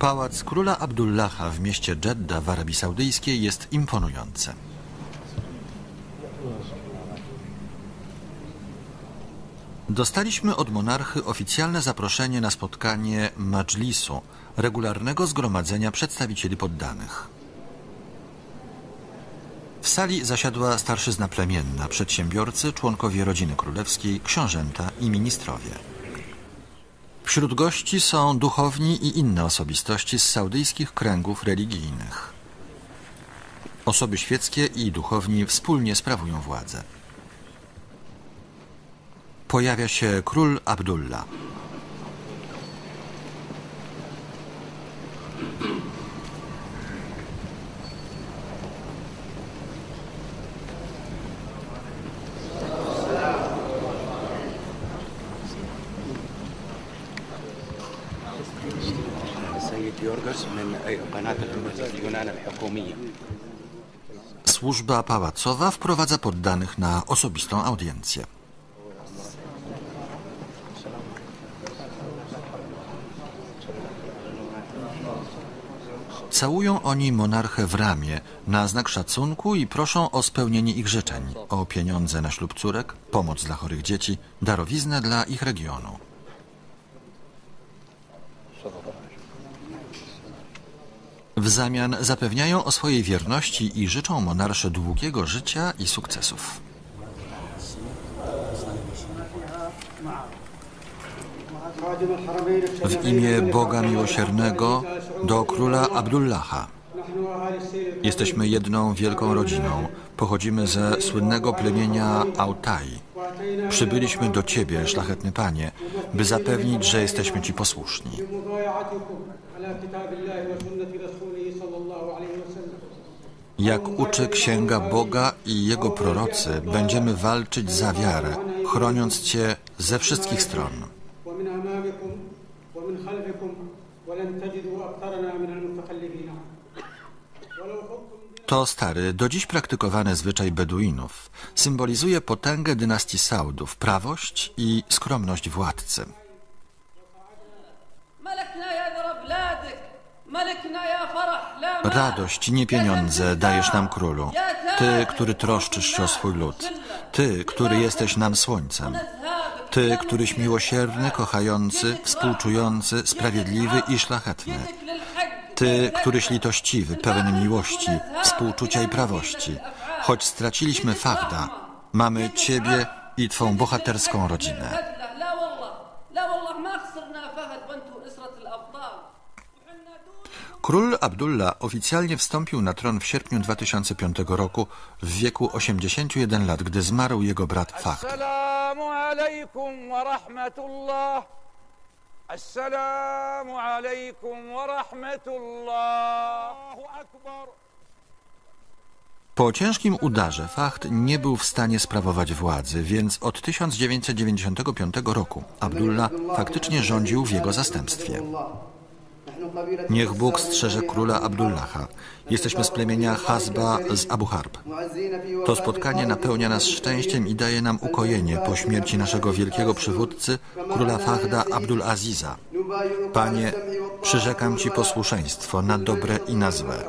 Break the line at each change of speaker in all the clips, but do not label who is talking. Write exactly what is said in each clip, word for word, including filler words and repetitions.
Pałac króla Abdullaha w mieście Dżedda w Arabii Saudyjskiej jest imponujący. Dostaliśmy od monarchy oficjalne zaproszenie na spotkanie Madżlisu, regularnego zgromadzenia przedstawicieli poddanych. W sali zasiadła starszyzna plemienna, przedsiębiorcy, członkowie rodziny królewskiej, książęta i ministrowie. Wśród gości są duchowni i inne osobistości z saudyjskich kręgów religijnych. Osoby świeckie i duchowni wspólnie sprawują władzę. Pojawia się król Abdullah. Służba pałacowa wprowadza poddanych na osobistą audiencję. Całują oni monarchę w ramię na znak szacunku i proszą o spełnienie ich życzeń, o pieniądze na ślub córek, pomoc dla chorych dzieci, darowiznę dla ich regionu. W zamian zapewniają o swojej wierności i życzą monarsze długiego życia i sukcesów. W imię Boga Miłosiernego do króla Abdullaha. Jesteśmy jedną wielką rodziną. Pochodzimy ze słynnego plemienia Autai. Przybyliśmy do Ciebie, szlachetny Panie, by zapewnić, że jesteśmy Ci posłuszni. Jak uczy Księga Boga i Jego prorocy, będziemy walczyć za wiarę, chroniąc Cię ze wszystkich stron. To stary, do dziś praktykowany zwyczaj Beduinów symbolizuje potęgę dynastii Saudów, prawość i skromność władcy. Radość, nie pieniądze, dajesz nam królu. Ty, który troszczysz się o swój lud. Ty, który jesteś nam słońcem. Ty, któryś miłosierny, kochający, współczujący, sprawiedliwy i szlachetny. Ty, któryś litościwy, pełen miłości, współczucia i prawości. Choć straciliśmy Fahda, mamy Ciebie i Twą bohaterską rodzinę. Król Abdullah oficjalnie wstąpił na tron w sierpniu dwa tysiące piątego roku w wieku osiemdziesięciu jeden lat, gdy zmarł jego brat Fahd.
Assalamu alaikum wa rahmatullah. Assalamu alaikum wa rahmatullah. Akbar.
Po ciężkim udarze Fahd nie był w stanie sprawować władzy, więc od tysiąc dziewięćset dziewięćdziesiątego piątego roku Abdullah faktycznie rządził w jego zastępstwie. Niech Bóg strzeże króla Abdullaha. Jesteśmy z plemienia Hasba z Abu Harb. To spotkanie napełnia nas szczęściem i daje nam ukojenie po śmierci naszego wielkiego przywódcy, króla Fahda Abdul Aziza. Panie, przyrzekam Ci posłuszeństwo na dobre i na złe.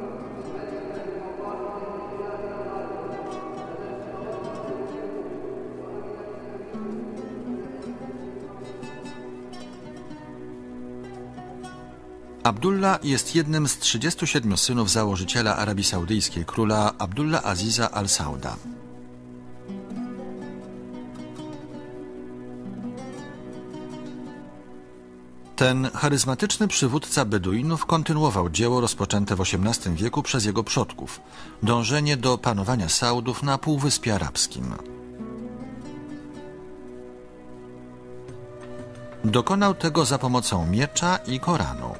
Abdullah jest jednym z trzydziestu siedmiu synów założyciela Arabii Saudyjskiej, króla Abdullah Aziza al-Sauda. Ten charyzmatyczny przywódca Beduinów kontynuował dzieło rozpoczęte w osiemnastym wieku przez jego przodków – dążenie do panowania Saudów na Półwyspie Arabskim. Dokonał tego za pomocą miecza i Koranu,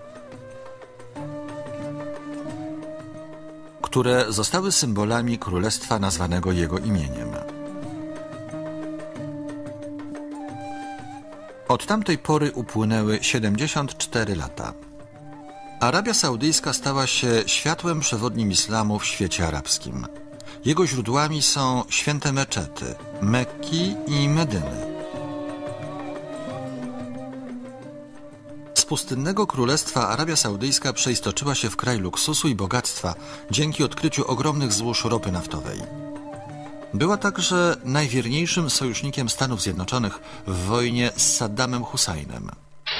które zostały symbolami królestwa nazwanego jego imieniem. Od tamtej pory upłynęły siedemdziesiąt cztery lata. Arabia Saudyjska stała się światłem przewodnim islamu w świecie arabskim. Jego źródłami są święte meczety Mekki i Medyny. pustynnego królestwa Arabia Saudyjska przeistoczyła się w kraj luksusu i bogactwa dzięki odkryciu ogromnych złóż ropy naftowej. Była także najwierniejszym sojusznikiem Stanów Zjednoczonych w wojnie z Saddamem Husajnem.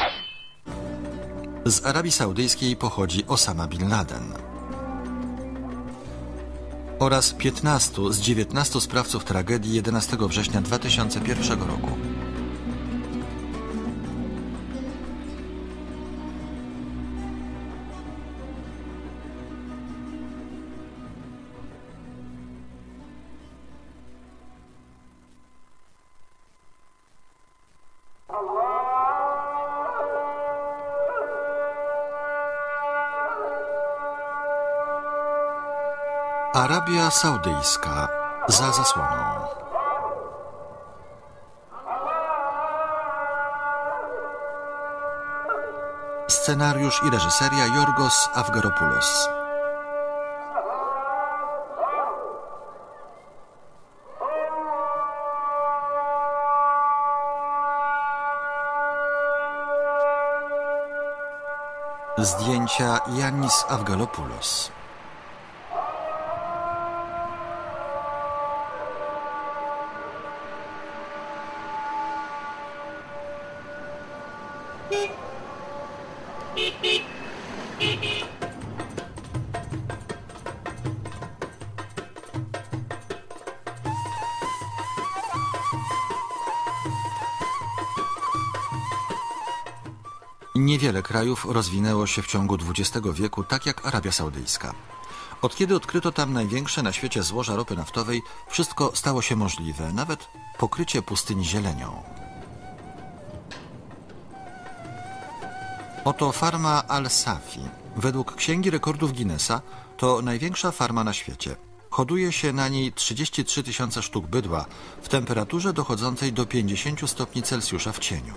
Z Arabii Saudyjskiej pochodzi Osama Bin Laden oraz piętnastu z dziewiętnastu sprawców tragedii jedenastego września dwa tysiące pierwszego roku. Arabia Saudyjska za zasłoną. Scenariusz i reżyseria Yorgos Avgeropoulos. Zdjęcia Yannis Avgeropoulos. Niewiele krajów rozwinęło się w ciągu dwudziestego wieku tak jak Arabia Saudyjska. Od kiedy odkryto tam największe na świecie złoża ropy naftowej, wszystko stało się możliwe, nawet pokrycie pustyni zielenią. Oto farma Al-Safi. Według Księgi Rekordów Guinnessa to największa farma na świecie. Hoduje się na niej trzydzieści trzy tysiące sztuk bydła w temperaturze dochodzącej do pięćdziesięciu stopni Celsjusza w cieniu.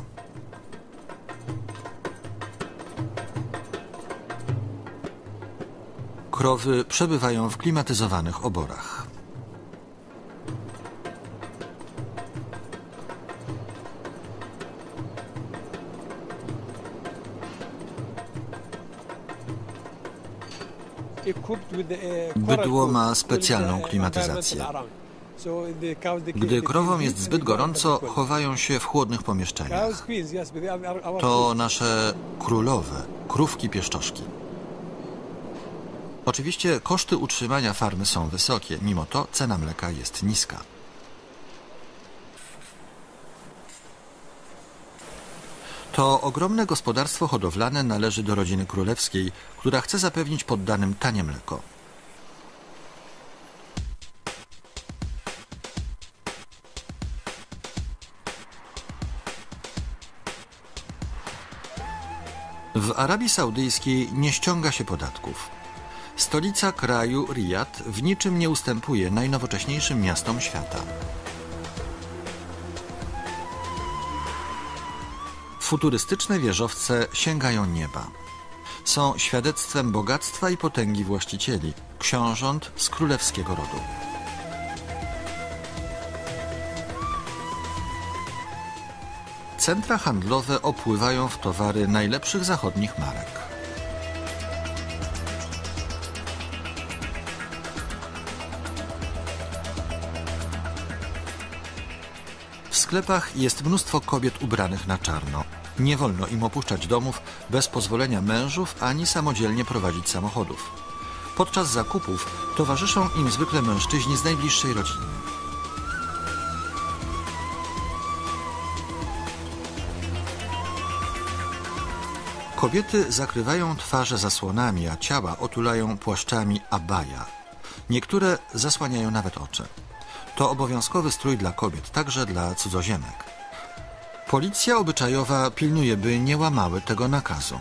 Krowy przebywają w klimatyzowanych oborach. Bydło ma specjalną klimatyzację. Gdy krowom jest zbyt gorąco, chowają się w chłodnych pomieszczeniach. To nasze królowe, krówki pieszczoszki. Oczywiście koszty utrzymania farmy są wysokie, mimo to cena mleka jest niska. To ogromne gospodarstwo hodowlane należy do rodziny królewskiej, która chce zapewnić poddanym tanie mleko. W Arabii Saudyjskiej nie ściąga się podatków. Stolica kraju, Rijad, w niczym nie ustępuje najnowocześniejszym miastom świata. Futurystyczne wieżowce sięgają nieba. Są świadectwem bogactwa i potęgi właścicieli, książąt z królewskiego rodu. Centra handlowe opływają w towary najlepszych zachodnich marek. W sklepach jest mnóstwo kobiet ubranych na czarno. Nie wolno im opuszczać domów bez pozwolenia mężów ani samodzielnie prowadzić samochodów. Podczas zakupów towarzyszą im zwykle mężczyźni z najbliższej rodziny. Kobiety zakrywają twarze zasłonami, a ciała otulają płaszczami abaya. Niektóre zasłaniają nawet oczy. To obowiązkowy strój dla kobiet, także dla cudzoziemek. Policja obyczajowa pilnuje, by nie łamały tego nakazu.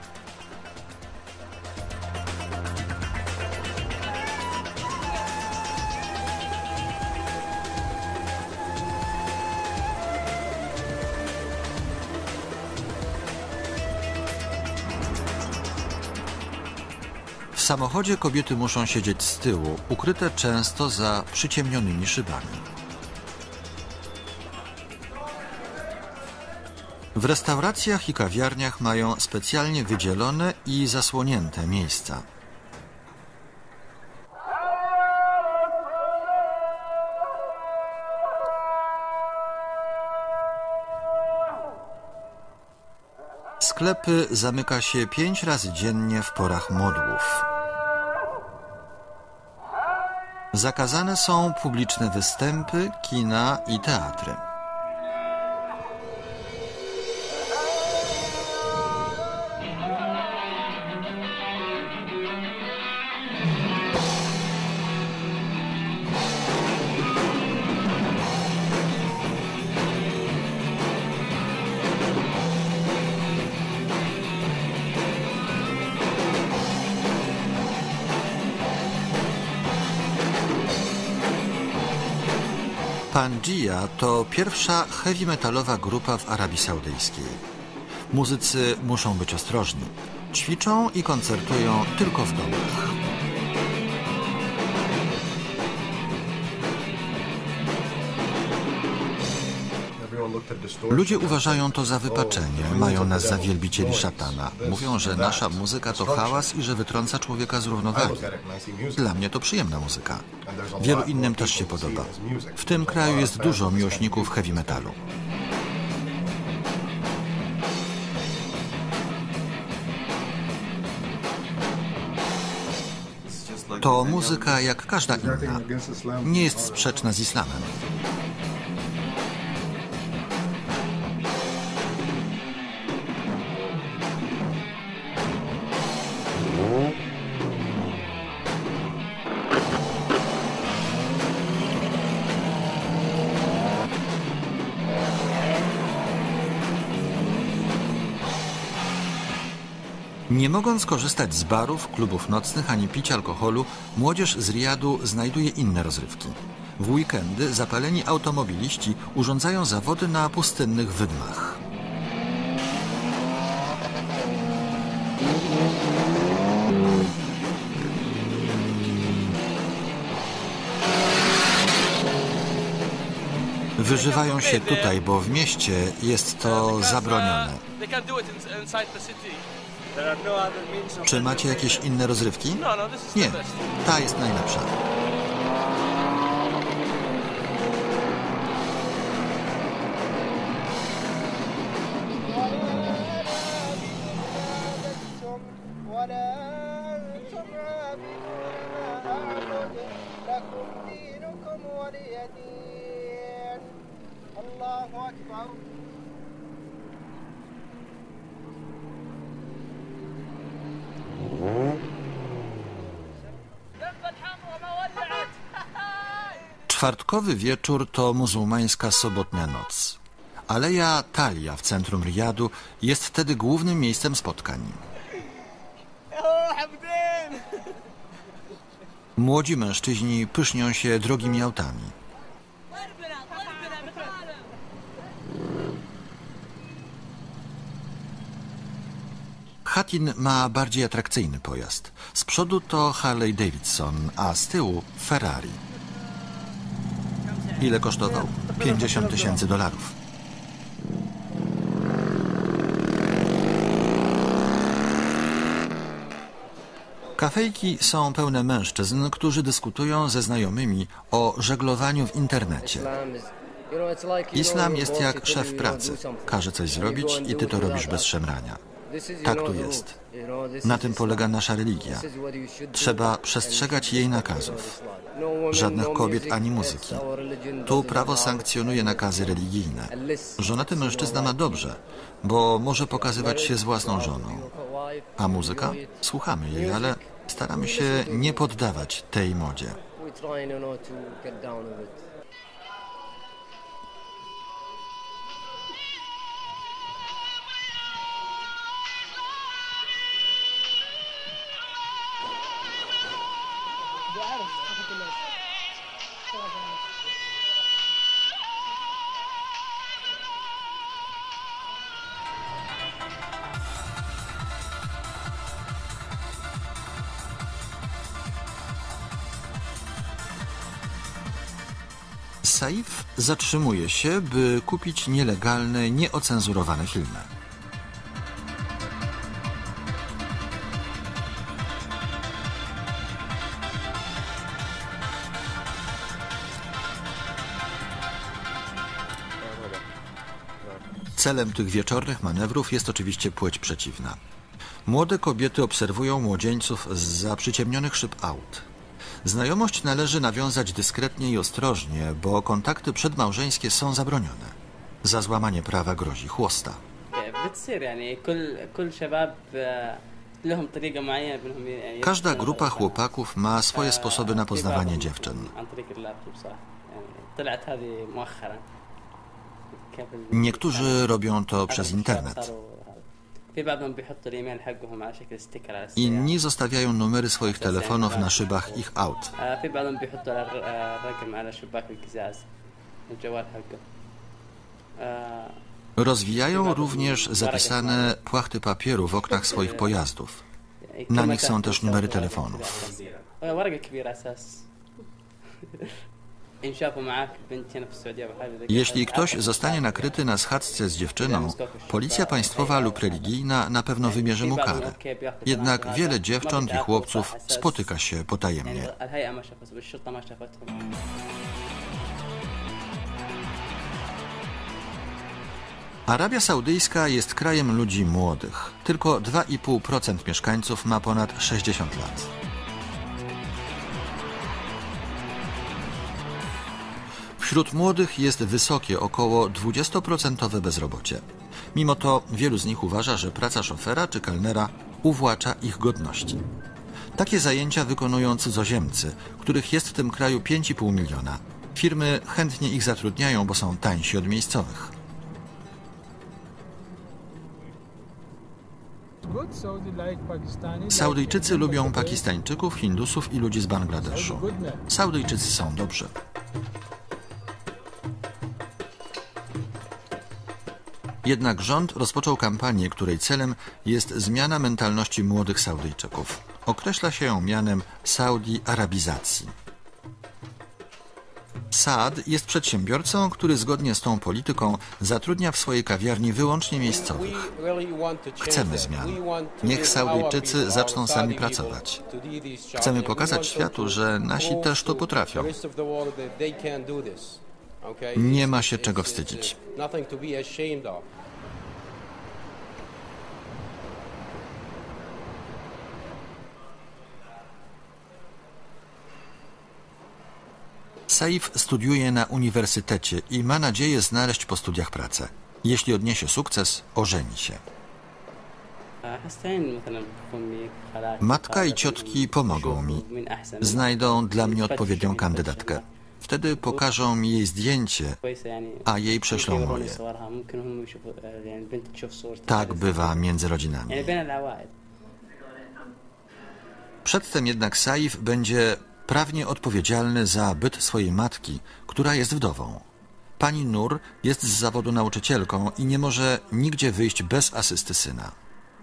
W samochodzie kobiety muszą siedzieć z tyłu, ukryte często za przyciemnionymi szybami. W restauracjach i kawiarniach mają specjalnie wydzielone i zasłonięte miejsca. Sklepy zamyka się pięć razy dziennie w porach modłów. Zakazane są publiczne występy, kina i teatry. Pangea to pierwsza heavy metalowa grupa w Arabii Saudyjskiej. Muzycy muszą być ostrożni. Ćwiczą i koncertują tylko w domach. Ludzie uważają to za wypaczenie, mają nas za wielbicieli szatana. Mówią, że nasza muzyka to hałas i że wytrąca człowieka z równowagi. Dla mnie to przyjemna muzyka. Wielu innym też się podoba. W tym kraju jest dużo miłośników heavy metalu. To muzyka jak każda inna. Nie jest sprzeczna z islamem. Nie mogąc korzystać z barów, klubów nocnych ani pić alkoholu, młodzież z Riyadu znajduje inne rozrywki. W weekendy zapaleni automobiliści urządzają zawody na pustynnych wydmach. Wyżywają się tutaj, bo w mieście jest to zabronione. Czy macie jakieś inne rozrywki? Nie, ta jest najlepsza. Czwartkowy wieczór to muzułmańska sobotnia noc. Aleja Talia w centrum Riyadu jest wtedy głównym miejscem spotkań. Młodzi mężczyźni pysznią się drogimi autami. Hatin ma bardziej atrakcyjny pojazd. Z przodu to Harley Davidson, a z tyłu Ferrari. Ile kosztował? pięćdziesiąt tysięcy dolarów. Kafejki są pełne mężczyzn, którzy dyskutują ze znajomymi o żeglowaniu w internecie. Islam jest jak szef pracy. Każe coś zrobić i ty to robisz bez szemrania. Tak tu jest. Na tym polega nasza religia. Trzeba przestrzegać jej nakazów. Żadnych kobiet ani muzyki. Tu prawo sankcjonuje nakazy religijne. Żonaty mężczyzna ma dobrze, bo może pokazywać się z własną żoną. A muzyka? Słuchamy jej, ale staramy się nie poddawać tej modzie. Saif zatrzymuje się, by kupić nielegalne, nieocenzurowane filmy. Celem tych wieczornych manewrów jest oczywiście płeć przeciwna. Młode kobiety obserwują młodzieńców zza przyciemnionych szyb aut. Znajomość należy nawiązać dyskretnie i ostrożnie, bo kontakty przedmałżeńskie są zabronione. Za złamanie prawa grozi chłosta. Każda grupa chłopaków ma swoje sposoby na poznawanie dziewczyn. Niektórzy robią to przez internet. Inni zostawiają numery swoich telefonów na szybach ich aut. Rozwijają również zapisane płachty papieru w oknach swoich pojazdów. Na nich są też numery telefonów. Jeśli ktoś zostanie nakryty na schadzce z dziewczyną, policja państwowa lub religijna na pewno wymierzy mu karę. Jednak wiele dziewcząt i chłopców spotyka się potajemnie. Arabia Saudyjska jest krajem ludzi młodych. Tylko dwa i pół procent mieszkańców ma ponad sześćdziesiąt lat. Wśród młodych jest wysokie, około dwudziestoprocentowe bezrobocie. Mimo to wielu z nich uważa, że praca szofera czy kelnera uwłacza ich godności. Takie zajęcia wykonują cudzoziemcy, których jest w tym kraju pięć i pół miliona. Firmy chętnie ich zatrudniają, bo są tańsi od miejscowych. Saudyjczycy lubią Pakistańczyków, Hindusów i ludzi z Bangladeszu. Saudyjczycy są dobrzy. Jednak rząd rozpoczął kampanię, której celem jest zmiana mentalności młodych Saudyjczyków. Określa się ją mianem Saudi Arabizacji. Saad jest przedsiębiorcą, który zgodnie z tą polityką zatrudnia w swojej kawiarni wyłącznie miejscowych. Chcemy zmian. Niech Saudyjczycy zaczną sami pracować. Chcemy pokazać światu, że nasi też to potrafią. Nie ma się czego wstydzić. Saif studiuje na uniwersytecie i ma nadzieję znaleźć po studiach pracę. Jeśli odniesie sukces, ożeni się. Matka i ciotki pomogą mi. Znajdą dla mnie odpowiednią kandydatkę. Wtedy pokażą mi jej zdjęcie, a jej prześlą moje. Tak bywa między rodzinami. Przedtem jednak Saif będzie prawnie odpowiedzialny za byt swojej matki, która jest wdową. Pani Nur jest z zawodu nauczycielką i nie może nigdzie wyjść bez asysty syna.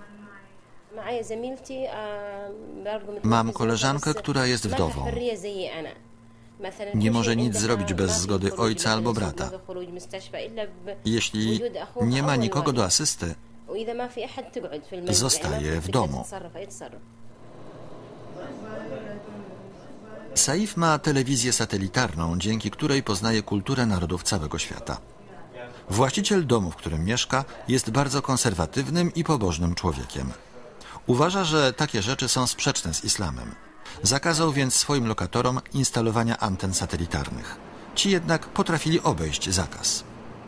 Mam koleżankę, która jest wdową. Nie może nic zrobić bez zgody ojca albo brata. Jeśli nie ma nikogo do asysty, zostaje w domu. Saif ma telewizję satelitarną, dzięki której poznaje kulturę narodów całego świata. Właściciel domu, w którym mieszka, jest bardzo konserwatywnym i pobożnym człowiekiem. Uważa, że takie rzeczy są sprzeczne z islamem. Zakazał więc swoim lokatorom instalowania anten satelitarnych. Ci jednak potrafili obejść zakaz.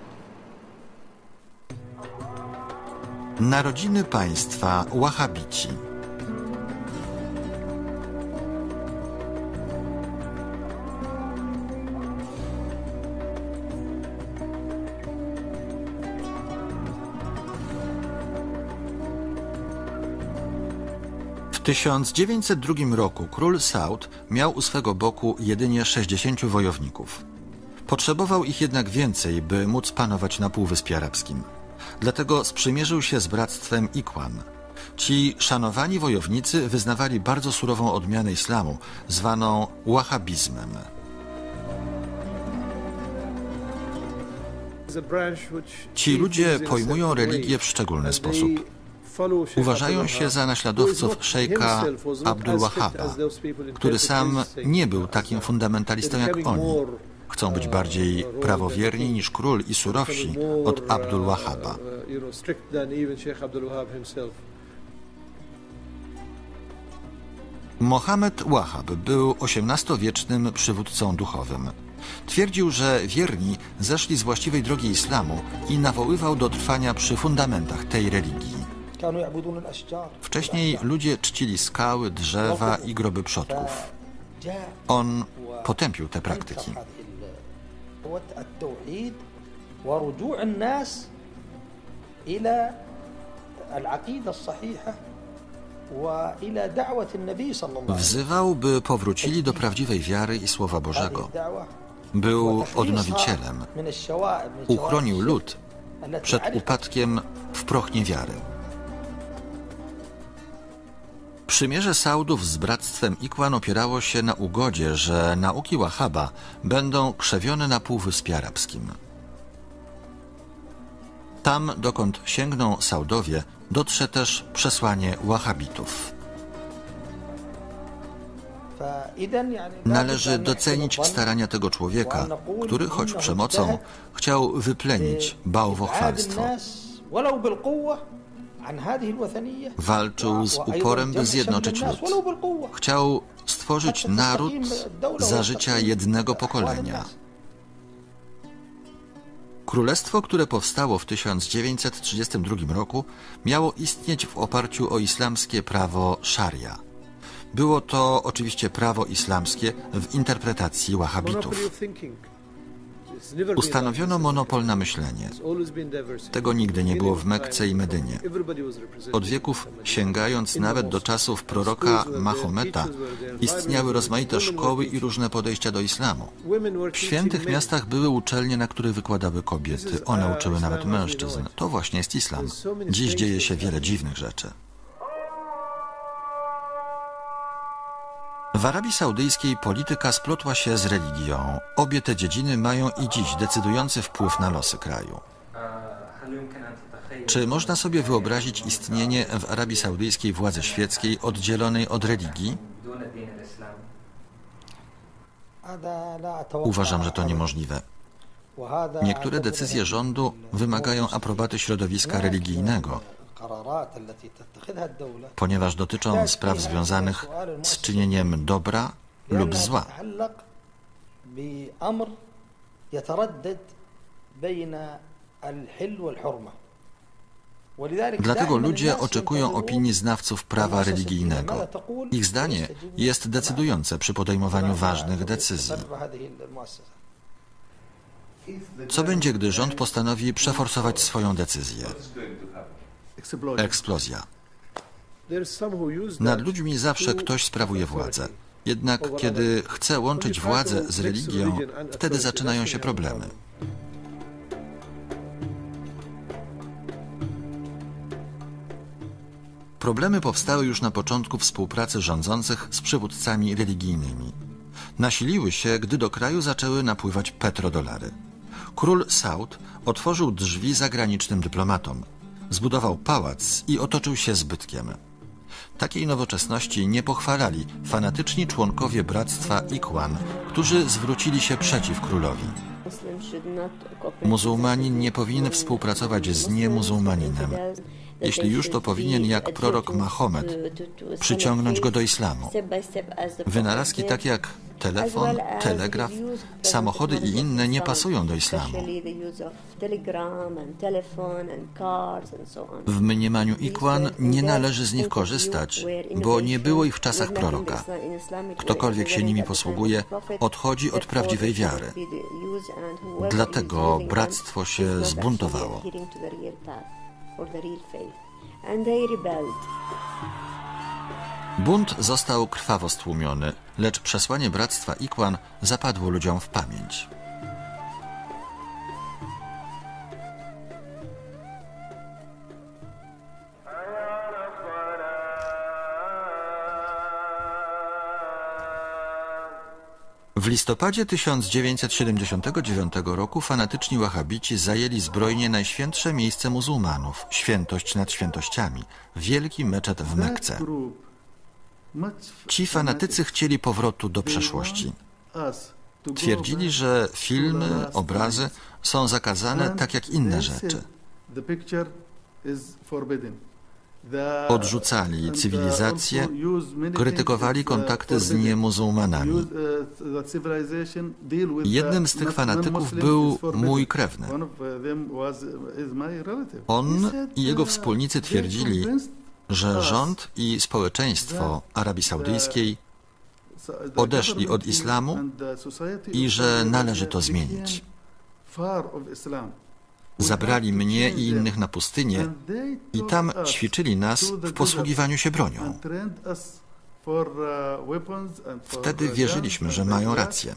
Narodziny państwa Wahabici. W tysiąc dziewięćset drugim roku król Saud miał u swego boku jedynie sześćdziesięciu wojowników. Potrzebował ich jednak więcej, by móc panować na Półwyspie Arabskim. Dlatego sprzymierzył się z bractwem Ikhwan. Ci szanowani wojownicy wyznawali bardzo surową odmianę islamu, zwaną wahhabizmem. Ci ludzie pojmują religię w szczególny sposób. Uważają się za naśladowców szejka Abdul Wahhaba, który sam nie był takim fundamentalistą jak oni. Chcą być bardziej prawowierni niż król i surowsi od Abdul Wahhaba. Mohamed Wahhab był osiemnastowiecznym przywódcą duchowym. Twierdził, że wierni zeszli z właściwej drogi islamu i nawoływał do trwania przy fundamentach tej religii. Wcześniej ludzie czcili skały, drzewa i groby przodków. On potępił te praktyki. Wzywał, by powrócili do prawdziwej wiary i Słowa Bożego. Był odnowicielem. Uchronił lud przed upadkiem w proch niewiary. Przymierze Saudów z bractwem Ikhwan opierało się na ugodzie, że nauki Wahhaba będą krzewione na Półwyspie Arabskim. Tam, dokąd sięgną Saudowie, dotrze też przesłanie Wahhabitów. Należy docenić starania tego człowieka, który choć przemocą chciał wyplenić bałwochwalstwo. Walczył z uporem, by zjednoczyć lud. Chciał stworzyć naród za życia jednego pokolenia. Królestwo, które powstało w tysiąc dziewięćset trzydziestym drugim roku, miało istnieć w oparciu o islamskie prawo szaria. Było to oczywiście prawo islamskie w interpretacji Wahhabitów. Ustanowiono monopol na myślenie. Tego nigdy nie było w Mekce i Medynie. Od wieków, sięgając nawet do czasów proroka Mahometa, istniały rozmaite szkoły i różne podejścia do islamu. W świętych miastach były uczelnie, na których wykładały kobiety. One uczyły nawet mężczyzn. To właśnie jest islam. Dziś dzieje się wiele dziwnych rzeczy. W Arabii Saudyjskiej polityka splotła się z religią. Obie te dziedziny mają i dziś decydujący wpływ na losy kraju. Czy można sobie wyobrazić istnienie w Arabii Saudyjskiej władzy świeckiej oddzielonej od religii? Uważam, że to niemożliwe. Niektóre decyzje rządu wymagają aprobaty środowiska religijnego, ponieważ dotyczą spraw związanych z czynieniem dobra lub zła. Dlatego ludzie oczekują opinii znawców prawa religijnego. Ich zdanie jest decydujące przy podejmowaniu ważnych decyzji. Co będzie, gdy rząd postanowi przeforsować swoją decyzję? Eksplozja. Nad ludźmi zawsze ktoś sprawuje władzę. Jednak kiedy chce łączyć władzę z religią, wtedy zaczynają się problemy. Problemy powstały już na początku współpracy rządzących z przywódcami religijnymi. Nasiliły się, gdy do kraju zaczęły napływać petrodolary. Król Saud otworzył drzwi zagranicznym dyplomatom. Zbudował pałac i otoczył się zbytkiem. Takiej nowoczesności nie pochwalali fanatyczni członkowie bractwa Ikhwan, którzy zwrócili się przeciw królowi. Muzułmanin nie powinien współpracować z niemuzułmaninem. Jeśli już, to powinien, jak prorok Mahomet, przyciągnąć go do islamu. Wynalazki takie jak telefon, telegraf, samochody i inne nie pasują do islamu. W mniemaniu Ikhwan nie należy z nich korzystać, bo nie było ich w czasach proroka. Ktokolwiek się nimi posługuje, odchodzi od prawdziwej wiary. Dlatego bractwo się zbuntowało. Bunt został krwawo stłumiony, lecz przesłanie bractwa Ikhwan zapadło ludziom w pamięć. W listopadzie tysiąc dziewięćset siedemdziesiątego dziewiątego roku fanatyczni wahabici zajęli zbrojnie najświętsze miejsce muzułmanów, świętość nad świętościami, wielki meczet w Mekce. Ci fanatycy chcieli powrotu do przeszłości. Twierdzili, że filmy, obrazy są zakazane tak jak inne rzeczy. Odrzucali cywilizację, krytykowali kontakty z niemuzułmanami. Jednym z tych fanatyków był mój krewny. On i jego wspólnicy twierdzili, że rząd i społeczeństwo Arabii Saudyjskiej odeszli od islamu i że należy to zmienić. Zabrali mnie i innych na pustynię i tam ćwiczyli nas w posługiwaniu się bronią. Wtedy wierzyliśmy, że mają rację.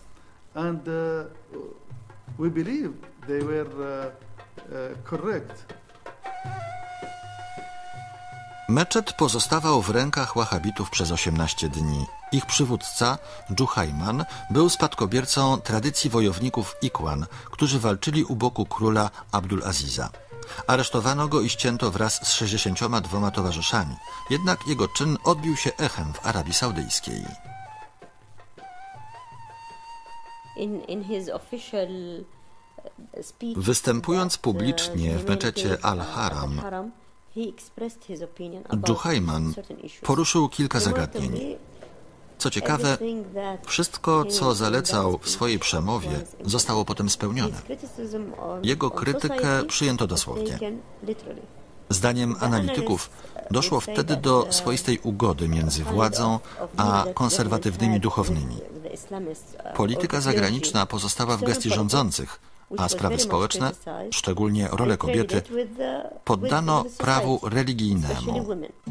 Meczet pozostawał w rękach wahabitów przez osiemnaście dni. Ich przywódca, Dżuhajman, był spadkobiercą tradycji wojowników Ikwan, którzy walczyli u boku króla Abdul Aziza. Aresztowano go i ścięto wraz z sześćdziesięcioma dwoma towarzyszami. Jednak jego czyn odbił się echem w Arabii Saudyjskiej. Występując publicznie w meczecie Al-Haram, Dżuhajman poruszył kilka zagadnień. Co ciekawe, wszystko, co zalecał w swojej przemowie, zostało potem spełnione. Jego krytykę przyjęto dosłownie. Zdaniem analityków doszło wtedy do swoistej ugody między władzą a konserwatywnymi duchownymi. Polityka zagraniczna pozostała w gestii rządzących, a sprawy społeczne, szczególnie rolę kobiety, poddano prawu religijnemu.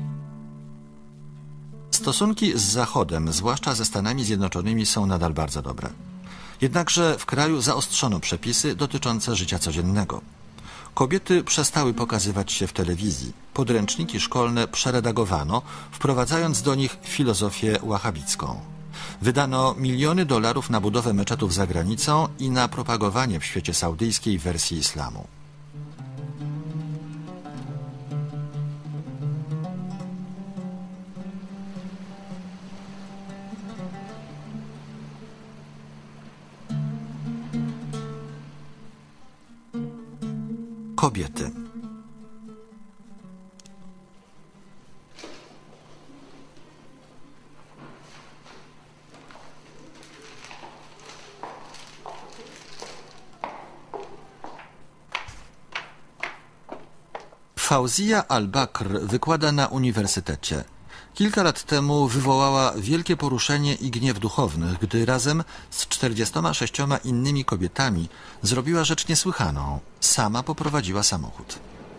Stosunki z Zachodem, zwłaszcza ze Stanami Zjednoczonymi, są nadal bardzo dobre. Jednakże w kraju zaostrzono przepisy dotyczące życia codziennego. Kobiety przestały pokazywać się w telewizji. Podręczniki szkolne przeredagowano, wprowadzając do nich filozofię wahabicką. Wydano miliony dolarów na budowę meczetów za granicą i na propagowanie w świecie saudyjskiej wersji islamu. Kobiety. Fauzia Al-Bakr wykłada na uniwersytecie. Kilka lat temu wywołała wielkie poruszenie i gniew duchownych, gdy razem z czterdziestoma sześcioma innymi kobietami zrobiła rzecz niesłychaną. Sama poprowadziła samochód.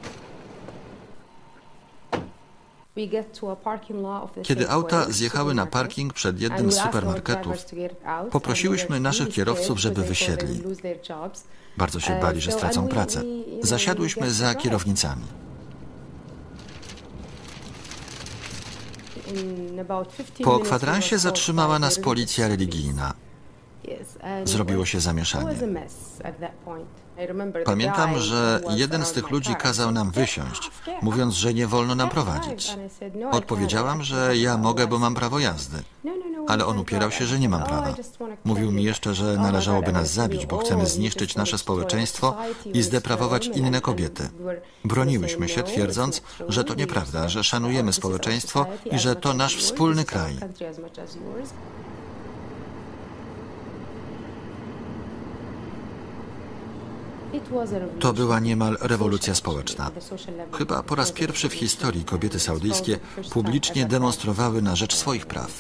Kiedy auta zjechały na parking przed jednym z supermarketów, poprosiłyśmy naszych kierowców, żeby wysiedli. Bardzo się bali, że stracą pracę. Zasiadłyśmy za kierownicami. Po kwadransie zatrzymała nas policja religijna. Zrobiło się zamieszanie. Pamiętam, że jeden z tych ludzi kazał nam wysiąść, mówiąc, że nie wolno nam prowadzić. Odpowiedziałam, że ja mogę, bo mam prawo jazdy. Ale on upierał się, że nie mam prawa. Mówił mi jeszcze, że należałoby nas zabić, bo chcemy zniszczyć nasze społeczeństwo i zdeprawować inne kobiety. Broniłyśmy się, twierdząc, że to nieprawda, że szanujemy społeczeństwo i że to nasz wspólny kraj. To była niemal rewolucja społeczna. Chyba po raz pierwszy w historii kobiety saudyjskie publicznie demonstrowały na rzecz swoich praw.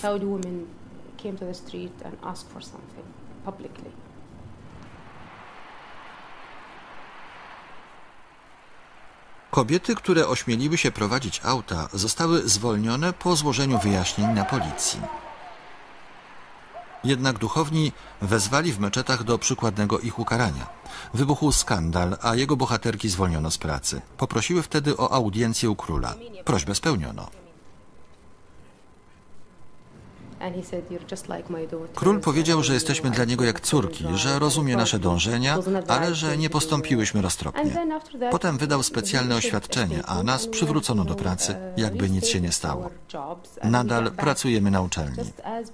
Kobiety, które ośmieliły się prowadzić auta, zostały zwolnione po złożeniu wyjaśnień na policji. Jednak duchowni wezwali w meczetach do przykładnego ich ukarania. Wybuchł skandal, a jego bohaterki zwolniono z pracy. Poprosiły wtedy o audiencję u króla. Prośbę spełniono. Król powiedział, że jesteśmy dla niego jak córki, że rozumie nasze dążenia, ale że nie postąpiłyśmy roztropnie. Potem wydał specjalne oświadczenie, a nas przywrócono do pracy, jakby nic się nie stało. Nadal pracujemy na uczelni.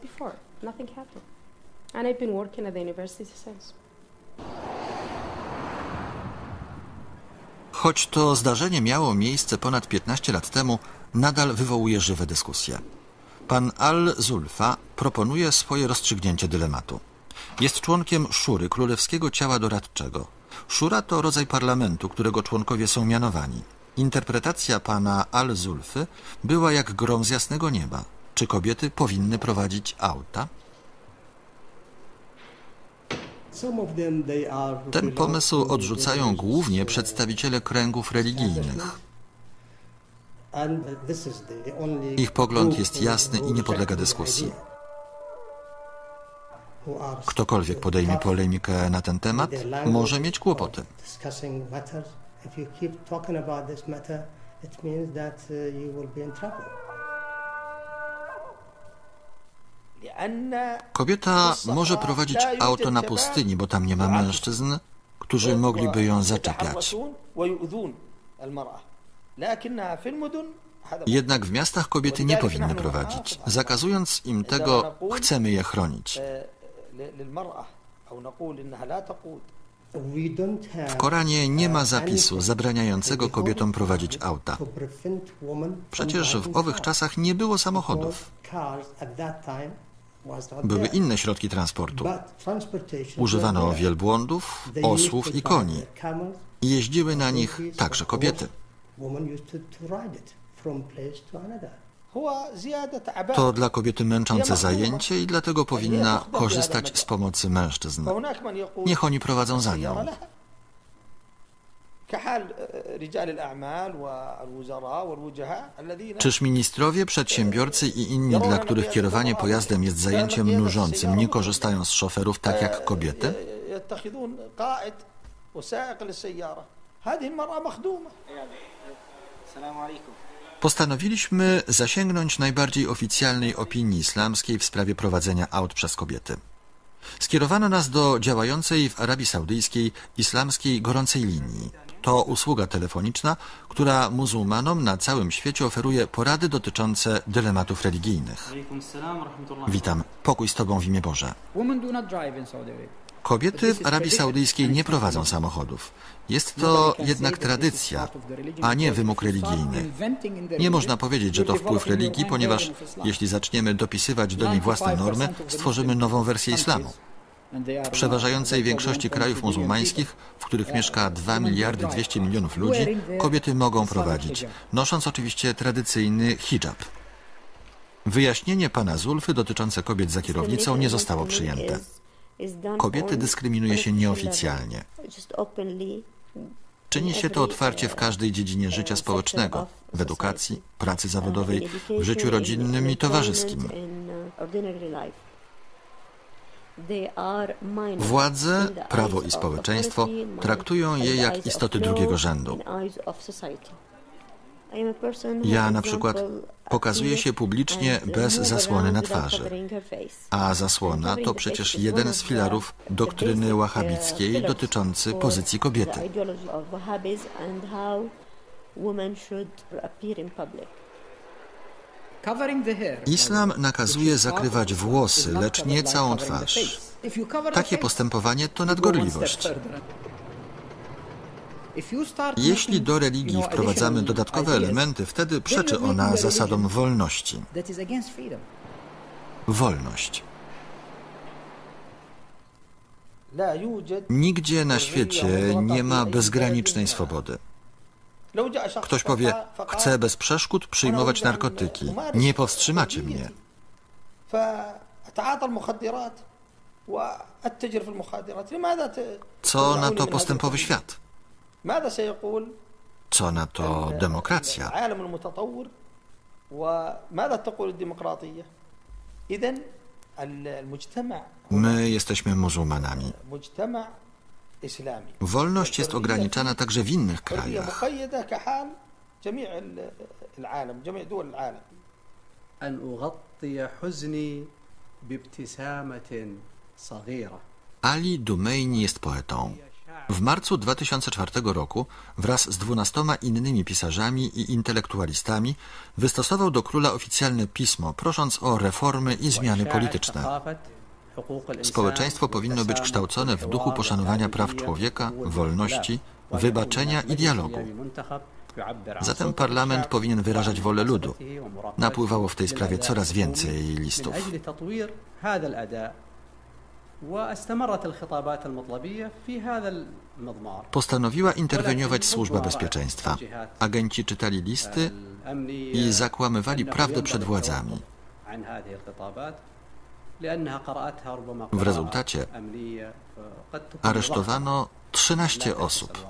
Choć to zdarzenie miało miejsce ponad piętnaście lat temu, nadal wywołuje żywe dyskusje. Pan Al-Zulfa proponuje swoje rozstrzygnięcie dylematu. Jest członkiem Szury, Królewskiego Ciała Doradczego. Szura to rodzaj parlamentu, którego członkowie są mianowani. Interpretacja pana Al-Zulfy była jak grom z jasnego nieba. Czy kobiety powinny prowadzić auta? Ten pomysł odrzucają głównie przedstawiciele kręgów religijnych. Ich pogląd jest jasny i nie podlega dyskusji. Ktokolwiek podejmie polemikę na ten temat, może mieć kłopoty. Kobieta może prowadzić auto na pustyni, bo tam nie ma mężczyzn, którzy mogliby ją zaczepiać. Jednak w miastach kobiety nie powinny prowadzić. Zakazując im tego, chcemy je chronić. W Koranie nie ma zapisu zabraniającego kobietom prowadzić auta. Przecież w owych czasach nie było samochodów. Były inne środki transportu. Używano wielbłądów, osłów i koni. I jeździły na nich także kobiety. To dla kobiety męczące zajęcie i dlatego powinna korzystać z pomocy mężczyzn. Niech oni prowadzą za nią. Czyż ministrowie, przedsiębiorcy i inni, dla których kierowanie pojazdem jest zajęciem nużącym, nie korzystają z szoferów tak jak kobiety? Postanowiliśmy zasięgnąć najbardziej oficjalnej opinii islamskiej w sprawie prowadzenia aut przez kobiety. Skierowano nas do działającej w Arabii Saudyjskiej islamskiej gorącej linii. To usługa telefoniczna, która muzułmanom na całym świecie oferuje porady dotyczące dylematów religijnych. Witam, pokój z Tobą w imię Boże. Kobiety w Arabii Saudyjskiej nie prowadzą samochodów. Jest to jednak tradycja, a nie wymóg religijny. Nie można powiedzieć, że to wpływ religii, ponieważ jeśli zaczniemy dopisywać do niej własne normy, stworzymy nową wersję islamu. W przeważającej większości krajów muzułmańskich, w których mieszka dwa miliardy dwieście milionów ludzi, kobiety mogą prowadzić, nosząc oczywiście tradycyjny hijab. Wyjaśnienie pana Zulfy dotyczące kobiet za kierownicą nie zostało przyjęte. Kobiety dyskryminuje się nieoficjalnie. Czyni się to otwarcie w każdej dziedzinie życia społecznego, w edukacji, pracy zawodowej, w życiu rodzinnym i towarzyskim. Władze, prawo i społeczeństwo traktują je jak istoty drugiego rzędu. Ja na przykład pokazuję się publicznie bez zasłony na twarzy, a zasłona to przecież jeden z filarów doktryny wahabickiej dotyczący pozycji kobiety. Islam nakazuje zakrywać włosy, lecz nie całą twarz. Takie postępowanie to nadgorliwość. Jeśli do religii wprowadzamy dodatkowe elementy, wtedy przeczy ona zasadom wolności. Wolność. Nigdzie na świecie nie ma bezgranicznej swobody. Ktoś powie, chcę bez przeszkód przyjmować narkotyki. Nie powstrzymacie mnie. Co na to postępowy świat? Co na to demokracja? My jesteśmy muzułmanami. Wolność jest ograniczana także w innych krajach. Ali Dumeini jest poetą. W marcu dwa tysiące czwartego roku wraz z dwunastoma innymi pisarzami i intelektualistami wystosował do króla oficjalne pismo, prosząc o reformy i zmiany polityczne. Społeczeństwo powinno być kształcone w duchu poszanowania praw człowieka, wolności, wybaczenia i dialogu. Zatem parlament powinien wyrażać wolę ludu. Napływało w tej sprawie coraz więcej listów. Postanowiła interweniować służba bezpieczeństwa. Agenci czytali listy i zakłamywali prawdę przed władzami. W rezultacie aresztowano trzynaście osób.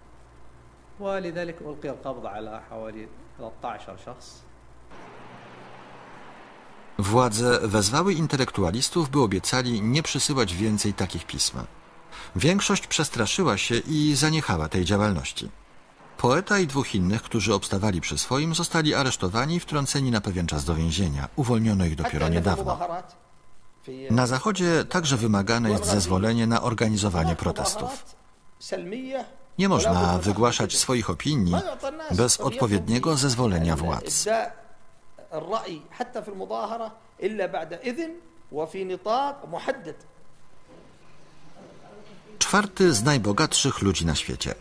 Władze wezwały intelektualistów, by obiecali nie przysyłać więcej takich pism. Większość przestraszyła się i zaniechała tej działalności. Poeta i dwóch innych, którzy obstawali przy swoim, zostali aresztowani i wtrąceni na pewien czas do więzienia. Uwolniono ich dopiero niedawno. Na Zachodzie także wymagane jest zezwolenie na organizowanie protestów. Nie można wygłaszać swoich opinii bez odpowiedniego zezwolenia władz. Czwarty z najbogatszych ludzi na świecie.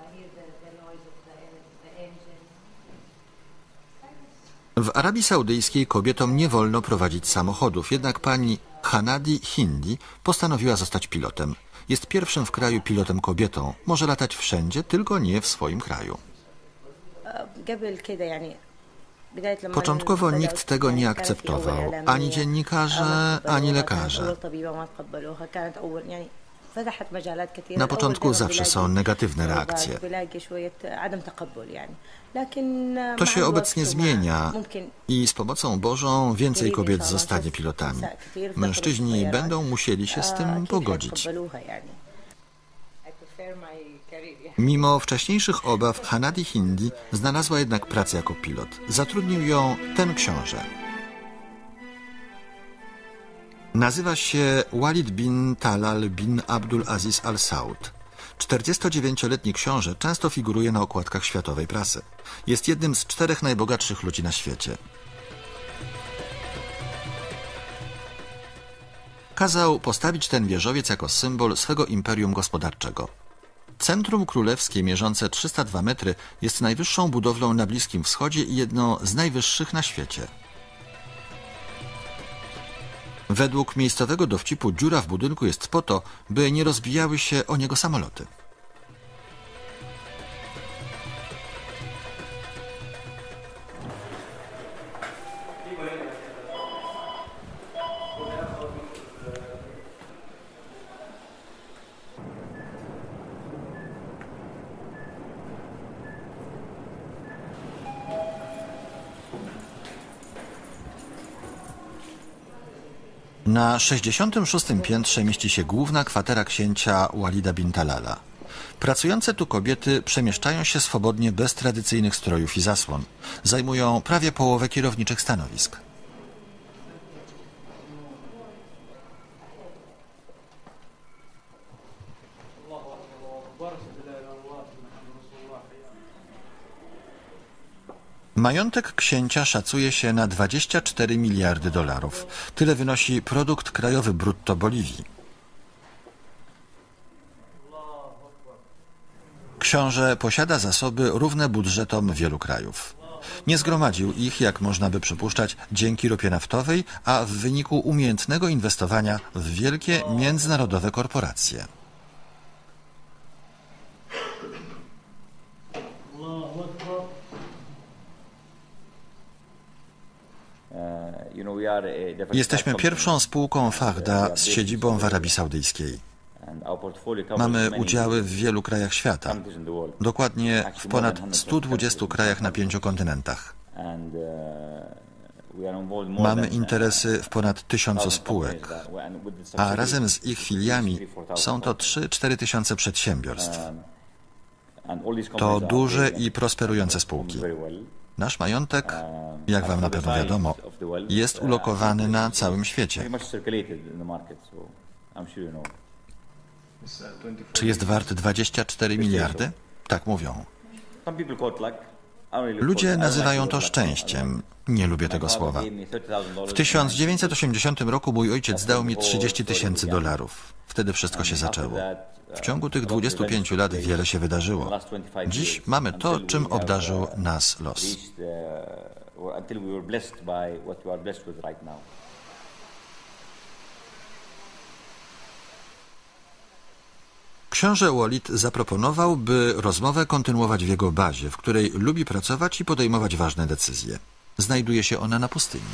W Arabii Saudyjskiej kobietom nie wolno prowadzić samochodów, jednak pani Hanadi Hindi postanowiła zostać pilotem. Jest pierwszym w kraju pilotem kobietą. Może latać wszędzie, tylko nie w swoim kraju. Początkowo nikt tego nie akceptował. Ani dziennikarze, ani lekarze. Na początku zawsze są negatywne reakcje. To się obecnie zmienia i z pomocą Bożą więcej kobiet zostanie pilotami. Mężczyźni będą musieli się z tym pogodzić. Mimo wcześniejszych obaw Hanadi Hindi znalazła jednak pracę jako pilot. Zatrudnił ją ten książę. Nazywa się Walid bin Talal bin Abdul Aziz Al Saud. czterdziestodziewięcioletni książę często figuruje na okładkach światowej prasy. Jest jednym z czterech najbogatszych ludzi na świecie. Kazał postawić ten wieżowiec jako symbol swego imperium gospodarczego. Centrum królewskie, mierzące trzysta dwa metry, jest najwyższą budowlą na Bliskim Wschodzie i jedną z najwyższych na świecie. Według miejscowego dowcipu dziura w budynku jest po to, by nie rozbijały się o niego samoloty. Na sześćdziesiątym szóstym piętrze mieści się główna kwatera księcia Walida bin Talala. Pracujące tu kobiety przemieszczają się swobodnie bez tradycyjnych strojów i zasłon. Zajmują prawie połowę kierowniczych stanowisk. Majątek księcia szacuje się na dwadzieścia cztery miliardy dolarów. Tyle wynosi produkt krajowy brutto Boliwii. Książę posiada zasoby równe budżetom wielu krajów. Nie zgromadził ich, jak można by przypuszczać, dzięki ropie naftowej, a w wyniku umiejętnego inwestowania w wielkie międzynarodowe korporacje. Jesteśmy pierwszą spółką Fahda z siedzibą w Arabii Saudyjskiej. Mamy udziały w wielu krajach świata, dokładnie w ponad stu dwudziestu krajach na pięciu kontynentach. Mamy interesy w ponad tysiącu spółek, a razem z ich filiami są to trzy cztery tysiące przedsiębiorstw. To duże i prosperujące spółki. Nasz majątek, jak wam na pewno wiadomo, jest ulokowany na całym świecie. Czy jest wart dwadzieścia cztery miliardy? Tak mówią. Ludzie nazywają to szczęściem. Nie lubię tego słowa. W tysiąc dziewięćset osiemdziesiątym roku mój ojciec dał mi trzydzieści tysięcy dolarów. Wtedy wszystko się zaczęło. W ciągu tych dwudziestu pięciu lat wiele się wydarzyło. Dziś mamy to, czym obdarzył nas los. Książę Walid zaproponował, by rozmowę kontynuować w jego bazie, w której lubi pracować i podejmować ważne decyzje. Znajduje się ona na pustyni.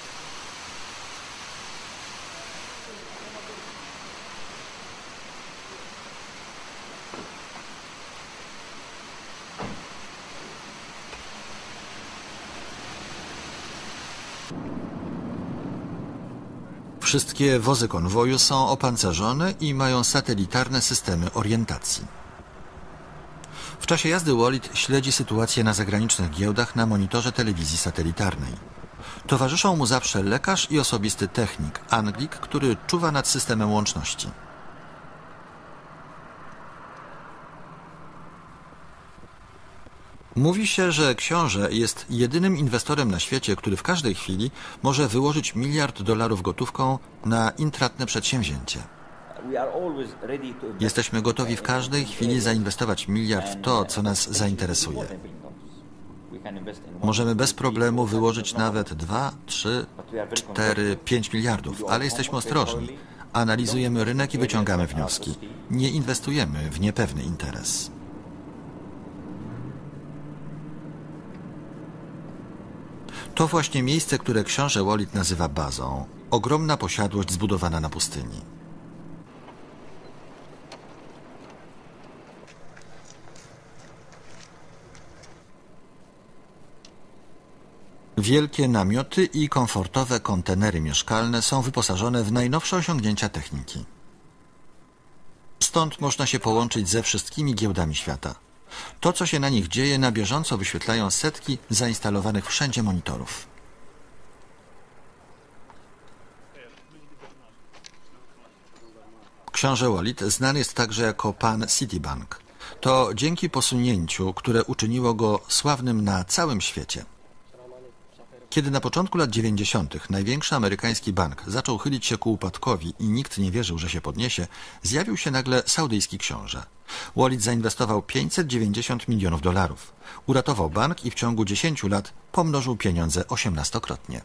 Wszystkie wozy konwoju są opancerzone i mają satelitarne systemy orientacji. W czasie jazdy Walid śledzi sytuację na zagranicznych giełdach na monitorze telewizji satelitarnej. Towarzyszą mu zawsze lekarz i osobisty technik, Anglik, który czuwa nad systemem łączności. Mówi się, że książę jest jedynym inwestorem na świecie, który w każdej chwili może wyłożyć miliard dolarów gotówką na intratne przedsięwzięcie. Jesteśmy gotowi w każdej chwili zainwestować miliard w to, co nas zainteresuje. Możemy bez problemu wyłożyć nawet dwa, trzy, cztery, pięć miliardów, ale jesteśmy ostrożni. Analizujemy rynek i wyciągamy wnioski. Nie inwestujemy w niepewny interes. To właśnie miejsce, które książę Walid nazywa bazą. Ogromna posiadłość zbudowana na pustyni. Wielkie namioty i komfortowe kontenery mieszkalne są wyposażone w najnowsze osiągnięcia techniki. Stąd można się połączyć ze wszystkimi giełdami świata. To, co się na nich dzieje, na bieżąco wyświetlają setki zainstalowanych wszędzie monitorów. Książę Walid znany jest także jako pan Citibank. To dzięki posunięciu, które uczyniło go sławnym na całym świecie. Kiedy na początku lat dziewięćdziesiątych największy amerykański bank zaczął chylić się ku upadkowi i nikt nie wierzył, że się podniesie, zjawił się nagle saudyjski książę. Walid zainwestował pięćset dziewięćdziesiąt milionów dolarów. Uratował bank i w ciągu dziesięciu lat pomnożył pieniądze osiemnastokrotnie.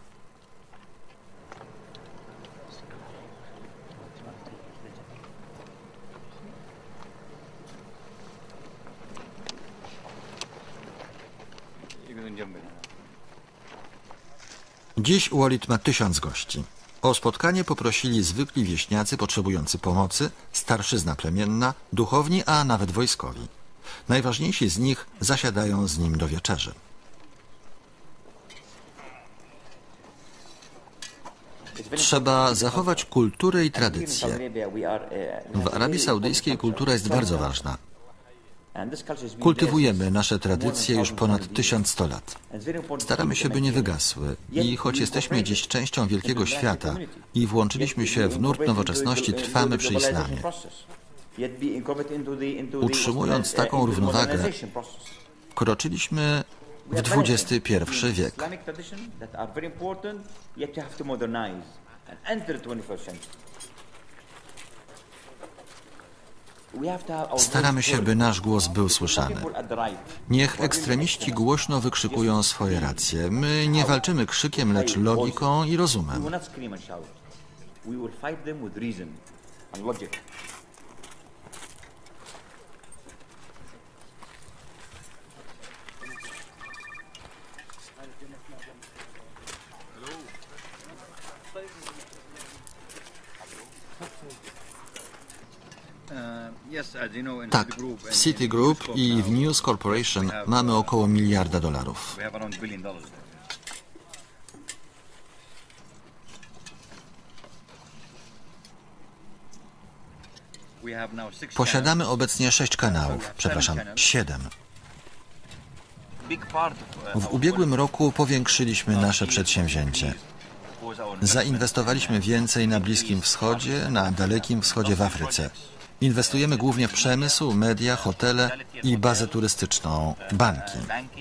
Dziś Walid ma tysiąc gości. O spotkanie poprosili zwykli wieśniacy potrzebujący pomocy, starszyzna plemienna, duchowni, a nawet wojskowi. Najważniejsi z nich zasiadają z nim do wieczerzy. Trzeba zachować kulturę i tradycje. W Arabii Saudyjskiej kultura jest bardzo ważna. Kultywujemy nasze tradycje już ponad tysiąc sto lat. Staramy się, by nie wygasły. I choć jesteśmy dziś częścią wielkiego świata i włączyliśmy się w nurt nowoczesności, trwamy przy islamie. Utrzymując taką równowagę, wkroczyliśmy w dwudziesty pierwszy wiek. Staramy się, by nasz głos był słyszany. Niech ekstremiści głośno wykrzykują swoje racje. My nie walczymy krzykiem, lecz logiką i rozumem. Tak, w Citigroup i w News Corporation mamy około miliarda dolarów. Posiadamy obecnie sześć kanałów, przepraszam, siedem. W ubiegłym roku powiększyliśmy nasze przedsięwzięcie. Zainwestowaliśmy więcej na Bliskim Wschodzie, na Dalekim Wschodzie, w Afryce. Inwestujemy głównie w przemysł, media, hotele i bazę turystyczną, banki.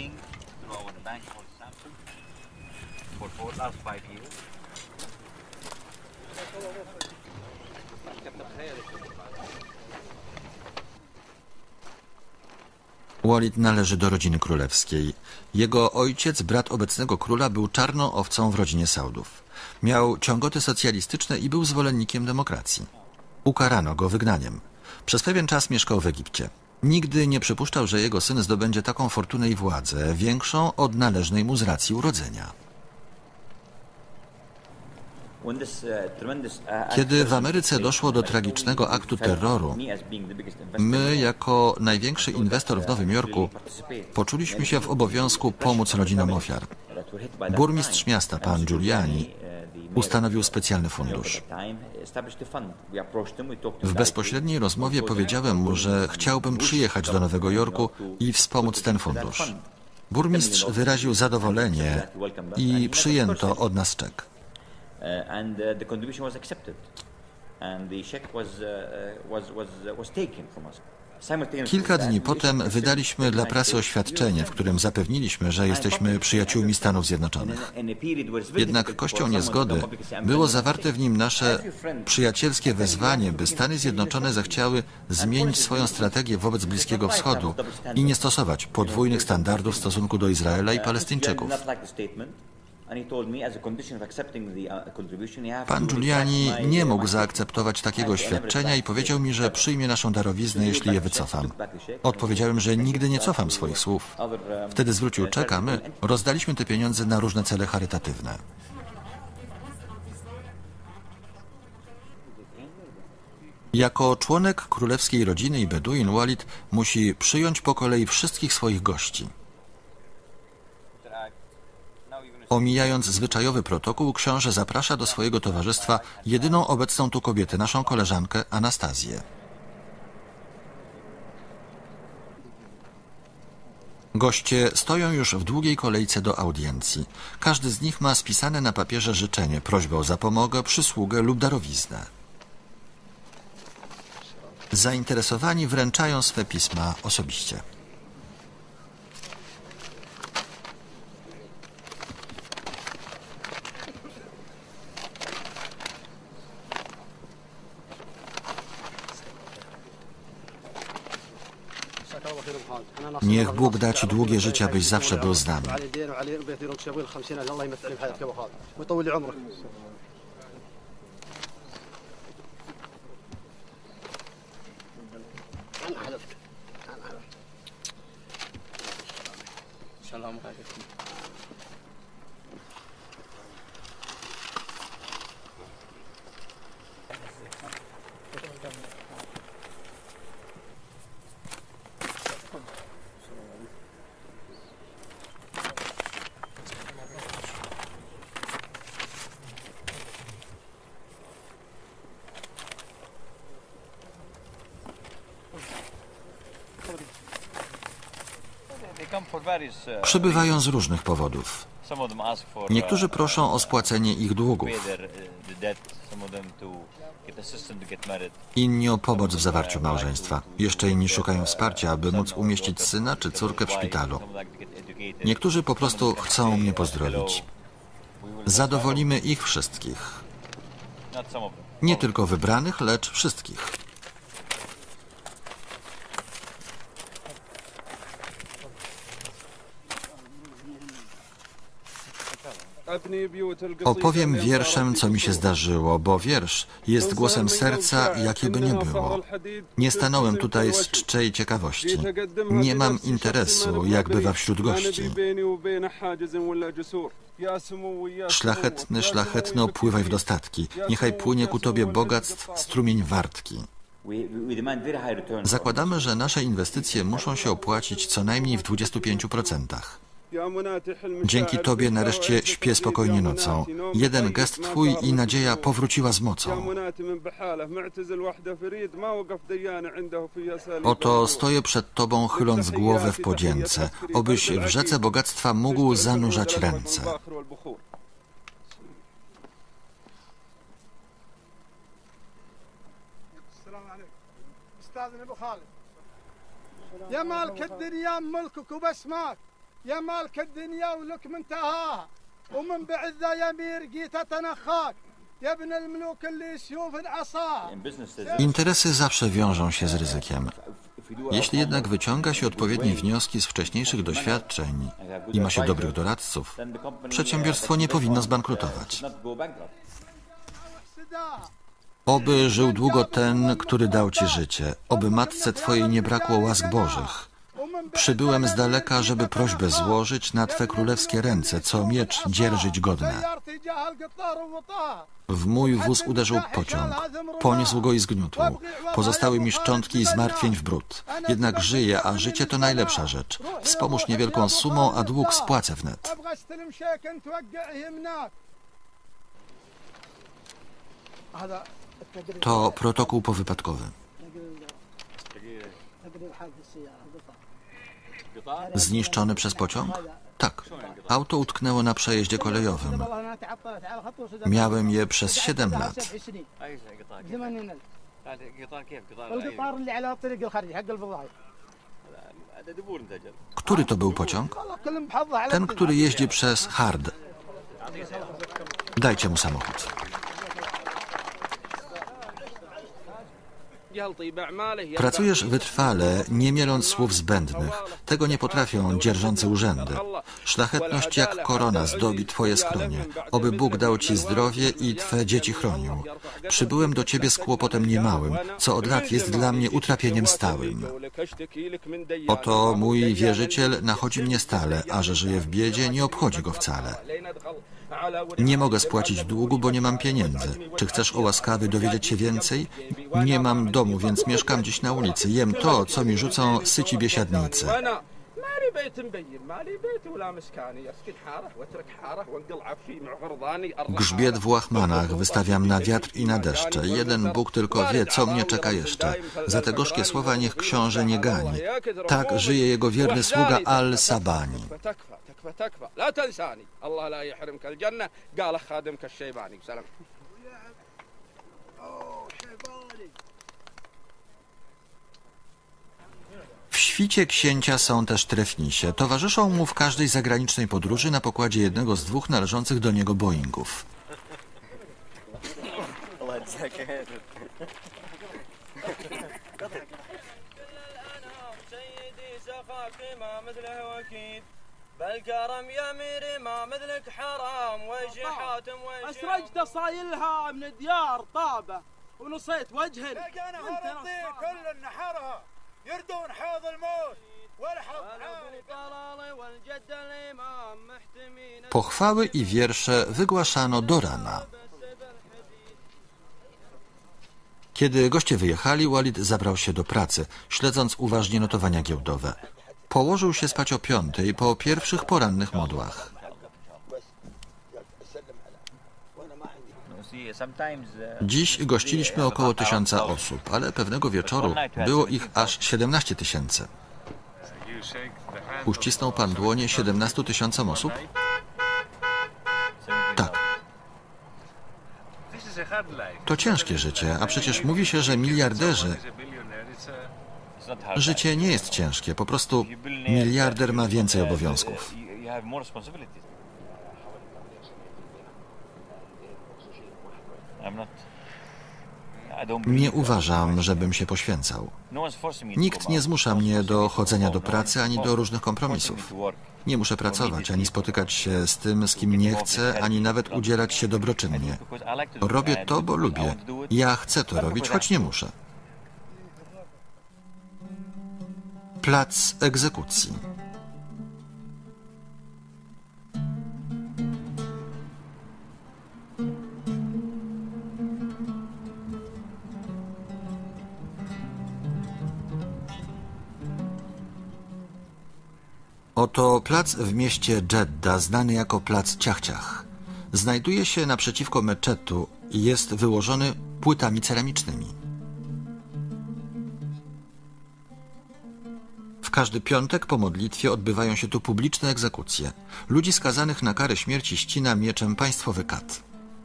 Walid należy do rodziny królewskiej. Jego ojciec, brat obecnego króla, był czarną owcą w rodzinie Saudów. Miał ciągoty socjalistyczne i był zwolennikiem demokracji. Ukarano go wygnaniem. Przez pewien czas mieszkał w Egipcie. Nigdy nie przypuszczał, że jego syn zdobędzie taką fortunę i władzę, większą od należnej mu z racji urodzenia. Kiedy w Ameryce doszło do tragicznego aktu terroru, my, jako największy inwestor w Nowym Jorku, poczuliśmy się w obowiązku pomóc rodzinom ofiar. Burmistrz miasta, pan Giuliani, ustanowił specjalny fundusz. W bezpośredniej rozmowie powiedziałem mu, że chciałbym przyjechać do Nowego Jorku i wspomóc ten fundusz. Burmistrz wyraził zadowolenie i przyjęto od nas czek.
And the contribution was accepted, and the check was was was was taken from us.
Kilka dni potem wydaliśmy dla prasy oświadczenie, w którym zapewniliśmy, że jesteśmy przyjaciółmi Stanów Zjednoczonych. Jednak kością niezgody było zawarte w nim nasze przyjacielskie wezwanie, by Stany Zjednoczone zechciały zmienić swoją strategię wobec Bliskiego Wschodu i nie stosować podwójnych standardów w stosunku do Izraela i Palestyńczyków. Pan Giuliani nie mógł zaakceptować takiego oświadczenia i powiedział mi, że przyjmie naszą darowiznę, jeśli je wycofam. Odpowiedziałem, że nigdy nie cofam swoich słów. Wtedy zwrócił czek, a my rozdaliśmy te pieniądze na różne cele charytatywne. Jako członek królewskiej rodziny i Beduin, Walid musi przyjąć po kolei wszystkich swoich gości. Omijając zwyczajowy protokół, książę zaprasza do swojego towarzystwa jedyną obecną tu kobietę, naszą koleżankę Anastazję. Goście stoją już w długiej kolejce do audiencji. Każdy z nich ma spisane na papierze życzenie, prośbę o zapomogę, przysługę lub darowiznę. Zainteresowani wręczają swe pisma osobiście. Niech Bóg da Ci długie życie, abyś zawsze był z nami. Przybywają z różnych powodów. Niektórzy proszą o spłacenie ich długów. Inni o pomoc w zawarciu małżeństwa. Jeszcze inni szukają wsparcia, aby móc umieścić syna czy córkę w szpitalu. Niektórzy po prostu chcą mnie pozdrowić. Zadowolimy ich wszystkich. Nie tylko wybranych, lecz wszystkich. Opowiem wierszem, co mi się zdarzyło, bo wiersz jest głosem serca, jakie by nie było. Nie stanąłem tutaj z czczej ciekawości. Nie mam interesu, jak bywa wśród gości. Szlachetny, szlachetny, opływaj w dostatki. Niechaj płynie ku Tobie bogactw strumień wartki. Zakładamy, że nasze inwestycje muszą się opłacić co najmniej w dwudziestu pięciu procentach. Dzięki Tobie nareszcie śpię spokojnie nocą. Jeden gest Twój i nadzieja powróciła z mocą. Oto stoję przed Tobą, chyląc głowę w podzięce, obyś w rzece bogactwa mógł zanurzać ręce.
يا مالك الدنيا ملكك وبسماك يا مالك الدنيا ولك منتهاها ومن بعد ذا يمير جيت تنخاك يا ابن الملوك اللي سيوف عصاها.
Interesy zawsze wiążą się z ryzykiem. Jeśli jednak wyciąga się odpowiednie wnioski z wcześniejszych doświadczeń i ma się dobrych doradców, przedsiębiorstwo nie powinno zbankrutować. Oby żył długo ten, który dał Ci życie. Oby matce Twojej nie brakło łask bożych. Przybyłem z daleka, żeby prośbę złożyć na Twe królewskie ręce, co miecz dzierżyć godne. W mój wóz uderzył pociąg. Poniósł go i zgniótł. Pozostały mi szczątki i zmartwień w brud. Jednak żyję, a życie to najlepsza rzecz. Wspomóż niewielką sumą, a dług spłacę wnet. To protokół powypadkowy. Zniszczony przez pociąg? Tak. Auto utknęło na przejeździe kolejowym. Miałem je przez siedem lat. Który to był pociąg? Ten, który jeździ przez Hard. Dajcie mu samochód. Pracujesz wytrwale, nie mieląc słów zbędnych. Tego nie potrafią dzierżący urzędy. Szlachetność jak korona zdobi Twoje skronie. Oby Bóg dał Ci zdrowie i Twe dzieci chronił. Przybyłem do Ciebie z kłopotem niemałym, co od lat jest dla mnie utrapieniem stałym. Oto mój wierzyciel nachodzi mnie stale, a że żyje w biedzie, nie obchodzi go wcale. Nie mogę spłacić długu, bo nie mam pieniędzy. Czy chcesz, o łaskawy, dowiedzieć się więcej? Nie mam domu, więc mieszkam dziś na ulicy. Jem to, co mi rzucą syci biesiadnicy. Grzbiet w łachmanach wystawiam na wiatr i na deszcze. Jeden Bóg tylko wie, co mnie czeka jeszcze. Za te gorzkie słowa niech książę nie gani. Tak żyje jego wierny sługa Al-Sabani.
فتكفى لا تنساني الله لا يحرمك الجنة قال خادمك الشيباني سلام.
W świcie księcia są też trefnisie. Towarzyszą mu w każdej zagranicznej podróży na pokładzie jednego z dwóch należących do niego Boeingów.
بالكرم يا ميري ما مثلك حرام وش حاتم وش
اسرجت صايلها من ديار طابه ونصيت وجه
لقينا هرطي كل نحرها يردون حوض الموت والحظ
طلالي والجد الامام محتمين.
Pochwały i wiersze wygłaszano do rana. Kiedy goście wyjechali, Walid zabrał się do pracy, śledząc uważnie notowania giełdowe. Położył się spać o piątej po pierwszych porannych modłach. Dziś gościliśmy około tysiąca osób, ale pewnego wieczoru było ich aż siedemnaście tysięcy. Uścisnął pan dłonie siedemnastu tysiącom osób? Tak. To ciężkie życie, a przecież mówi się, że miliarderzy... Życie nie jest ciężkie, po prostu miliarder ma więcej obowiązków. Nie uważam, żebym się poświęcał. Nikt nie zmusza mnie do chodzenia do pracy ani do różnych kompromisów. Nie muszę pracować, ani spotykać się z tym, z kim nie chcę, ani nawet udzielać się dobroczynnie. Robię to, bo lubię. Ja chcę to robić, choć nie muszę. Plac egzekucji. Oto plac w mieście Dżedda, znany jako plac Ciach-Ciach. Znajduje się naprzeciwko meczetu i jest wyłożony płytami ceramicznymi. W każdy piątek po modlitwie odbywają się tu publiczne egzekucje. Ludzi skazanych na karę śmierci ścina mieczem państwowy kat.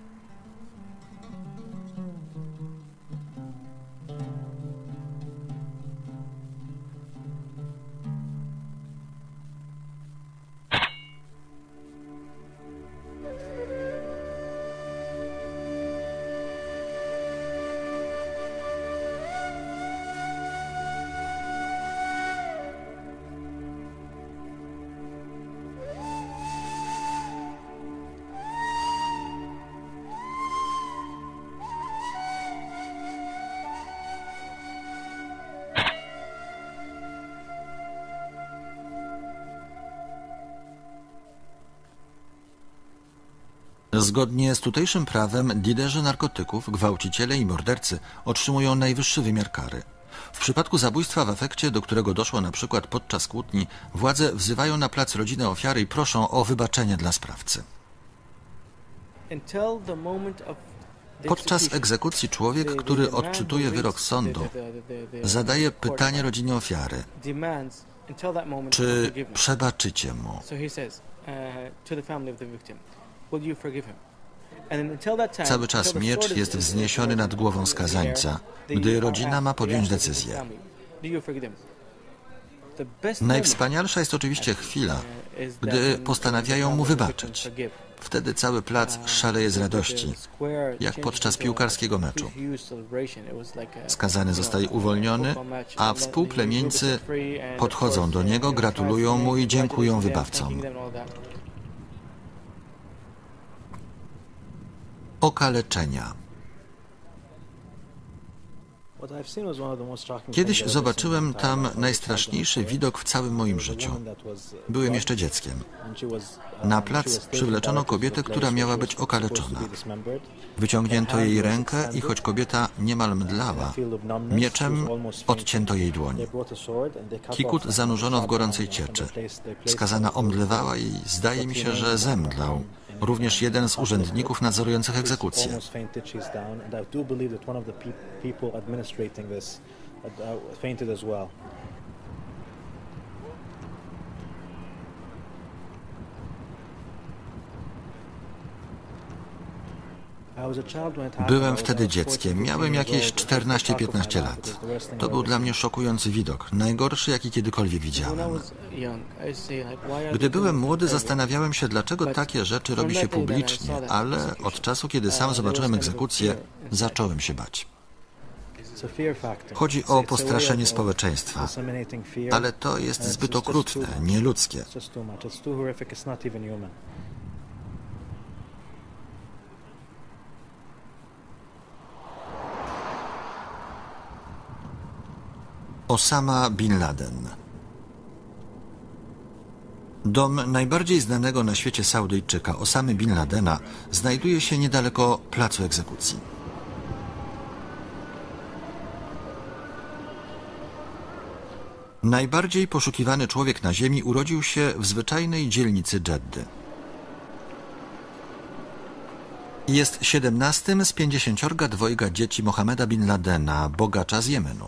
Zgodnie z tutejszym prawem dilerzy narkotyków, gwałciciele i mordercy otrzymują najwyższy wymiar kary. W przypadku zabójstwa w afekcie, do którego doszło na przykład podczas kłótni, władze wzywają na plac rodzinę ofiary i proszą o wybaczenie dla sprawcy. Podczas egzekucji człowiek, który odczytuje wyrok sądu, zadaje pytanie rodzinie ofiary, czy przebaczycie mu. Cały czas miecz jest wzniesiony nad głową skazańca, gdy rodzina ma podjąć decyzję. Najwspanialsza jest oczywiście chwila, gdy postanawiają mu wybaczyć. Wtedy cały plac szaleje z radości, jak podczas piłkarskiego meczu. Skazany zostaje uwolniony, a współplemieńcy podchodzą do niego, gratulują mu i dziękują wybawcom. Okaleczenia. Kiedyś zobaczyłem tam najstraszniejszy widok w całym moim życiu. Byłem jeszcze dzieckiem. Na plac przywleczono kobietę, która miała być okaleczona. Wyciągnięto jej rękę i choć kobieta niemal mdlała, mieczem odcięto jej dłoń. Kikut zanurzono w gorącej cieczy. Skazana omdlewała i zdaje mi się, że zemdlał. Również jeden z urzędników nadzorujących egzekucję. Byłem wtedy dzieckiem, miałem jakieś czternaście piętnaście lat. To był dla mnie szokujący widok, najgorszy, jaki kiedykolwiek widziałem. Gdy byłem młody, zastanawiałem się, dlaczego takie rzeczy robi się publicznie, ale od czasu, kiedy sam zobaczyłem egzekucję, zacząłem się bać. Chodzi o postraszenie społeczeństwa, ale to jest zbyt okrutne, nieludzkie. Osama Bin Laden. Dom najbardziej znanego na świecie Saudyjczyka, Osamy Bin Ladena, znajduje się niedaleko placu egzekucji. Najbardziej poszukiwany człowiek na ziemi urodził się w zwyczajnej dzielnicy Dżeddy. Jest siedemnastym z pięćdziesięciorga dwojga dzieci Mohameda Bin Ladena, bogacza z Jemenu.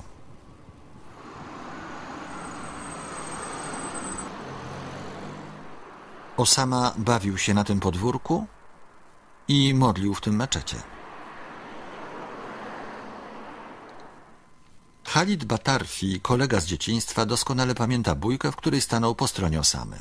Osama bawił się na tym podwórku i modlił w tym meczecie. Khalid Batarfi, kolega z dzieciństwa, doskonale pamięta bójkę, w której stanął po stronie Osamy.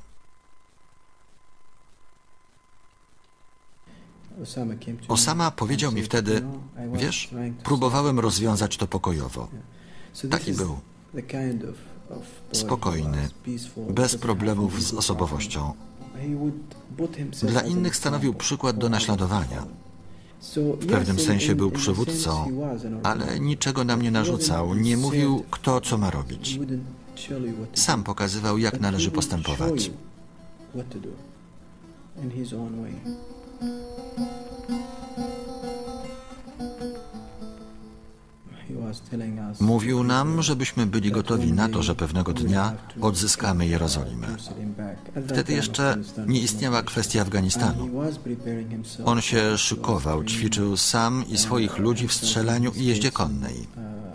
Osama powiedział mi wtedy, wiesz, próbowałem rozwiązać to pokojowo. Taki był. Spokojny, bez problemów z osobowością. Dla innych stanowił przykład do naśladowania. W pewnym sensie był przywódcą, ale niczego nam nie narzucał, nie mówił, kto co ma robić. Sam pokazywał, jak należy postępować. Mówił nam, żebyśmy byli gotowi na to, że pewnego dnia odzyskamy Jerozolimę. Wtedy jeszcze nie istniała kwestia Afganistanu. On się szykował, ćwiczył sam i swoich ludzi w strzelaniu i jeździe konnej.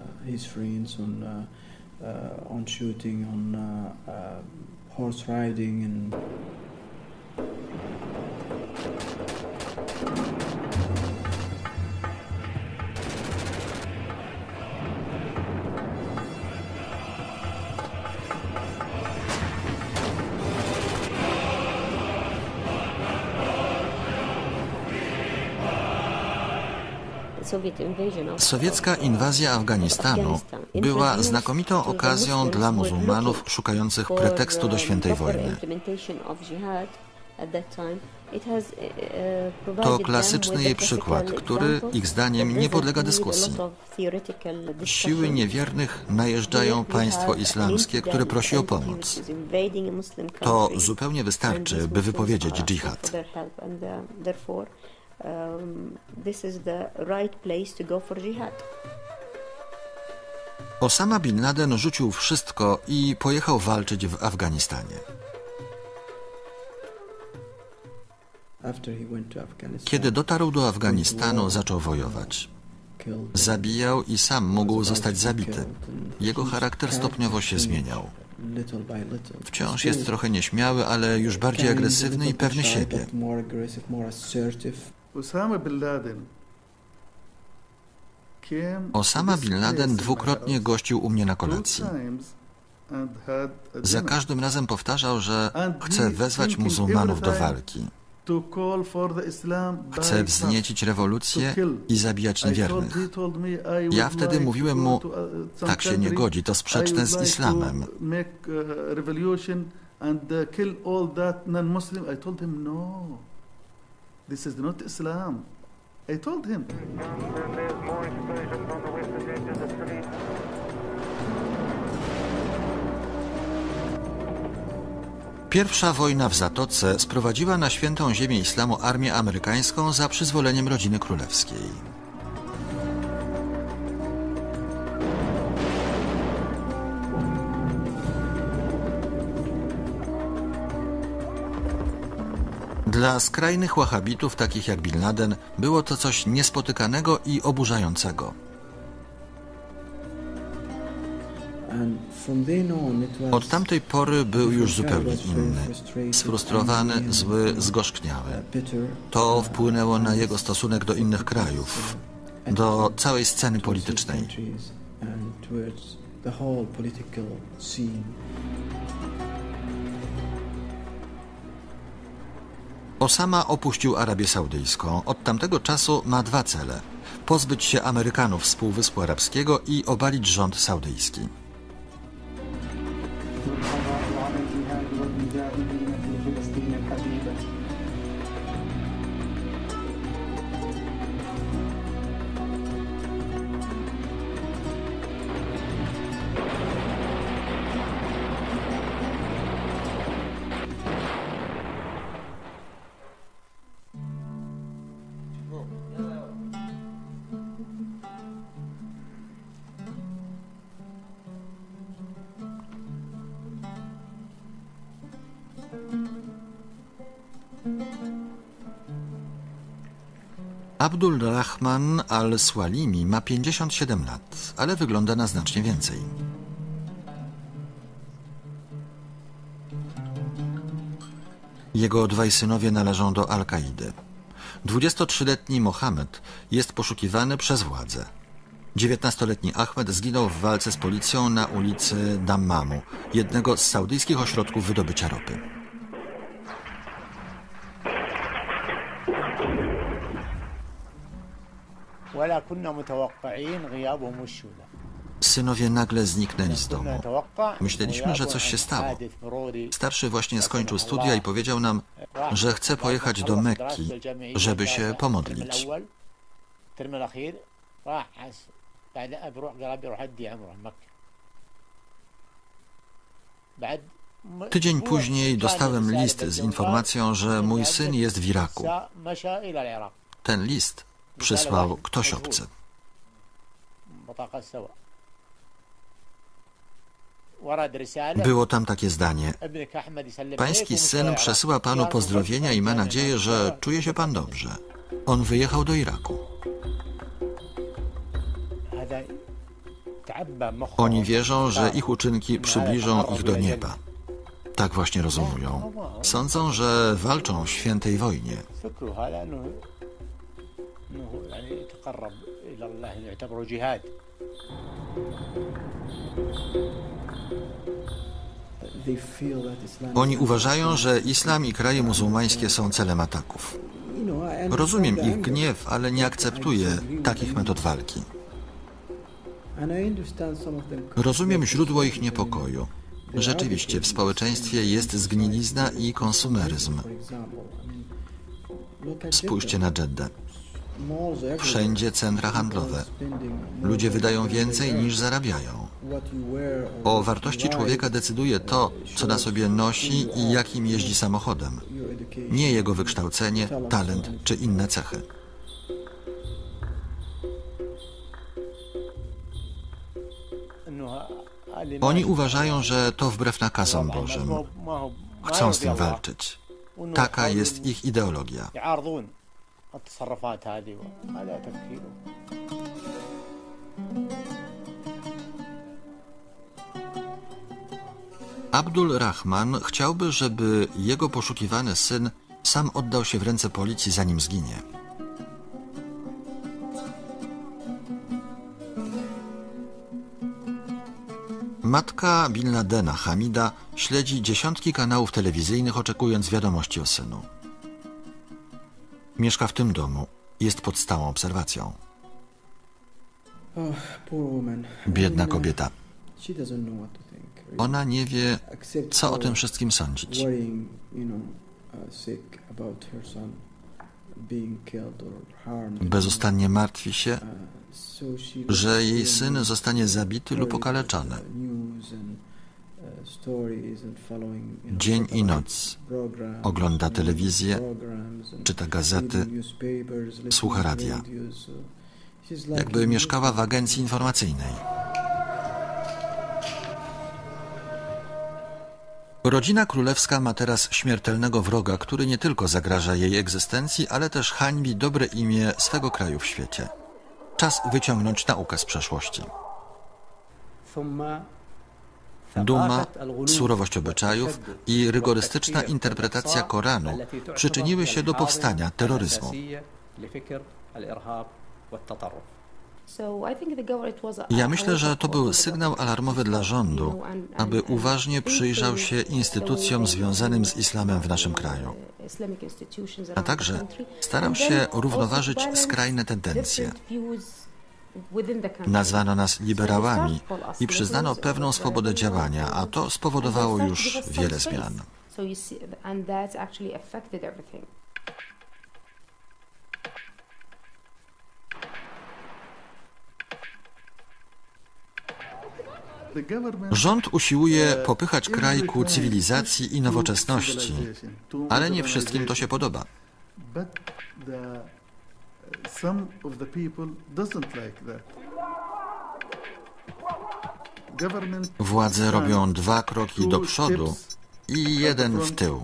Sowiecka inwazja Afganistanu była znakomitą okazją dla muzułmanów szukających pretekstu do świętej wojny. To klasyczny jej przykład, który ich zdaniem nie podlega dyskusji. Siły niewiernych najeżdżają państwo islamskie, które prosi o pomoc. To zupełnie wystarczy, by wypowiedzieć dżihad. Osama bin Laden rzucił wszystko i pojechał walczyć w Afganistanie. Kiedy dotarł do Afganistanu, zaczął wojować. Zabijał i sam mógł zostać zabity. Jego charakter stopniowo się zmieniał. Wciąż jest trochę nieśmiały, ale już bardziej agresywny i pewny siebie. Osama bin Laden dwukrotnie gościł u mnie na kolacji. Za każdym razem powtarzał, że chce wezwać muzułmanów do walki. Chce wzniecić rewolucję i zabijać niewiernych. Ja wtedy mówiłem mu, tak się nie godzi, to sprzeczne z islamem.
This is not Islam. I told him.
Pierwsza wojna w Zatoce sprowadziła na świętą ziemię islamu armię amerykańską za przyzwoleniem rodziny królewskiej. Dla skrajnych wahhabitów, takich jak Bin Laden, było to coś niespotykanego i oburzającego. Od tamtej pory był już zupełnie inny. Sfrustrowany, zły, zgorzkniały. To wpłynęło na jego stosunek do innych krajów, do całej sceny politycznej. Osama opuścił Arabię Saudyjską. Od tamtego czasu ma dwa cele. Pozbyć się Amerykanów z Półwyspu Arabskiego i obalić rząd saudyjski. Abdul Rahman al-Swalimi ma pięćdziesiąt siedem lat, ale wygląda na znacznie więcej. Jego dwaj synowie należą do Al-Kaidy. dwudziestotrzyletni Mohamed jest poszukiwany przez władze. dziewiętnastoletni Ahmed zginął w walce z policją na ulicy Dammamu, jednego z saudyjskich ośrodków wydobycia ropy. Synowie nagle zniknęli z domu. Myśleliśmy, że coś się stało. Starszy właśnie skończył studia i powiedział nam, że chce pojechać do Mekki, żeby się pomodlić. Tydzień później dostałem list z informacją, że mój syn jest w Iraku. Ten list przysłał ktoś obcy. Było tam takie zdanie: pański syn przesyła panu pozdrowienia i ma nadzieję, że czuje się pan dobrze. On wyjechał do Iraku. Oni wierzą, że ich uczynki przybliżą ich do nieba. Tak właśnie rozumują. Sądzą, że walczą w świętej wojnie. Oni uważają, że islam i kraje muzułmańskie są celem ataków. Rozumiem ich gniew, ale nie akceptuję takich metod walki. Rozumiem źródło ich niepokoju. Rzeczywiście w społeczeństwie jest zgnilizna i konsumeryzm. Spójrzcie na Dżeddę. Wszędzie centra handlowe. Ludzie wydają więcej niż zarabiają. O wartości człowieka decyduje to, co na sobie nosi i jakim jeździ samochodem. Nie jego wykształcenie, talent czy inne cechy. Oni uważają, że to wbrew nakazom Bożym. Chcą z tym walczyć. Taka jest ich ideologia. Abdul Rahman chciałby, żeby jego poszukiwany syn sam oddał się w ręce policji, zanim zginie. Matka Bin Ladena, Hamida, śledzi dziesiątki kanałów telewizyjnych, oczekując wiadomości o synu. Mieszka w tym domu. Jest pod stałą obserwacją. Biedna kobieta. Ona nie wie, co o tym wszystkim sądzić. Bezustannie martwi się, że jej syn zostanie zabity lub okaleczony. Dzień i noc ogląda telewizję, czyta gazety, słucha radia. Jakby mieszkała w agencji informacyjnej. Rodzina królewska ma teraz śmiertelnego wroga, który nie tylko zagraża jej egzystencji, ale też hańbi dobre imię swego kraju w świecie. Czas wyciągnąć naukę z przeszłości. Duma, surowość obyczajów i rygorystyczna interpretacja Koranu przyczyniły się do powstania terroryzmu. Ja myślę, że to był sygnał alarmowy dla rządu, aby uważnie przyjrzał się instytucjom związanym z islamem w naszym kraju, a także starał się równoważyć skrajne tendencje. Nazwano nas liberałami i przyznano pewną swobodę działania, a to spowodowało już wiele zmian. Rząd usiłuje popychać kraj ku cywilizacji i nowoczesności, ale nie wszystkim to się podoba. Władze robią dwa kroki do przodu i jeden w tył.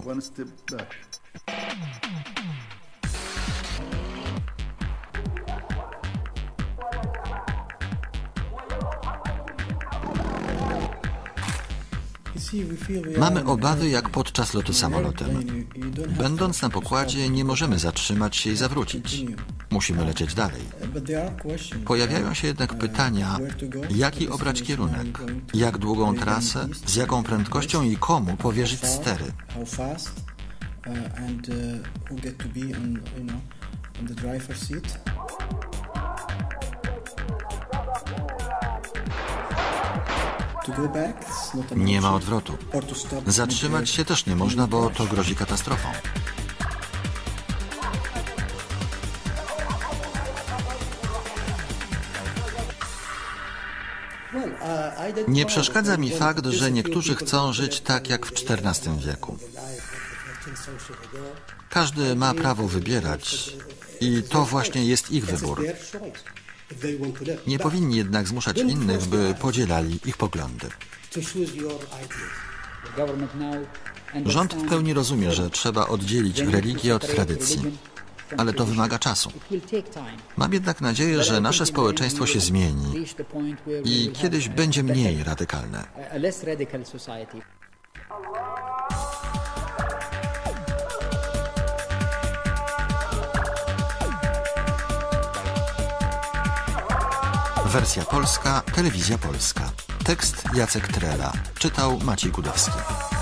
Mamy obawy jak podczas lotu samolotem. Będąc na pokładzie, nie możemy zatrzymać się i zawrócić. Musimy lecieć dalej. Pojawiają się jednak pytania, jaki obrać kierunek, jak długą trasę, z jaką prędkością i komu powierzyć stery. Nie ma odwrotu. Zatrzymać się też nie można, bo to grozi katastrofą. Nie przeszkadza mi fakt, że niektórzy chcą żyć tak jak w czternastym wieku. Każdy ma prawo wybierać i to właśnie jest ich wybór. Nie powinni jednak zmuszać innych, by podzielali ich poglądy. Rząd w pełni rozumie, że trzeba oddzielić religię od tradycji, ale to wymaga czasu. Mam jednak nadzieję, że nasze społeczeństwo się zmieni i kiedyś będzie mniej radykalne. Wersja polska, Telewizja Polska. Tekst Jacek Trela. Czytał Maciej Gudowski.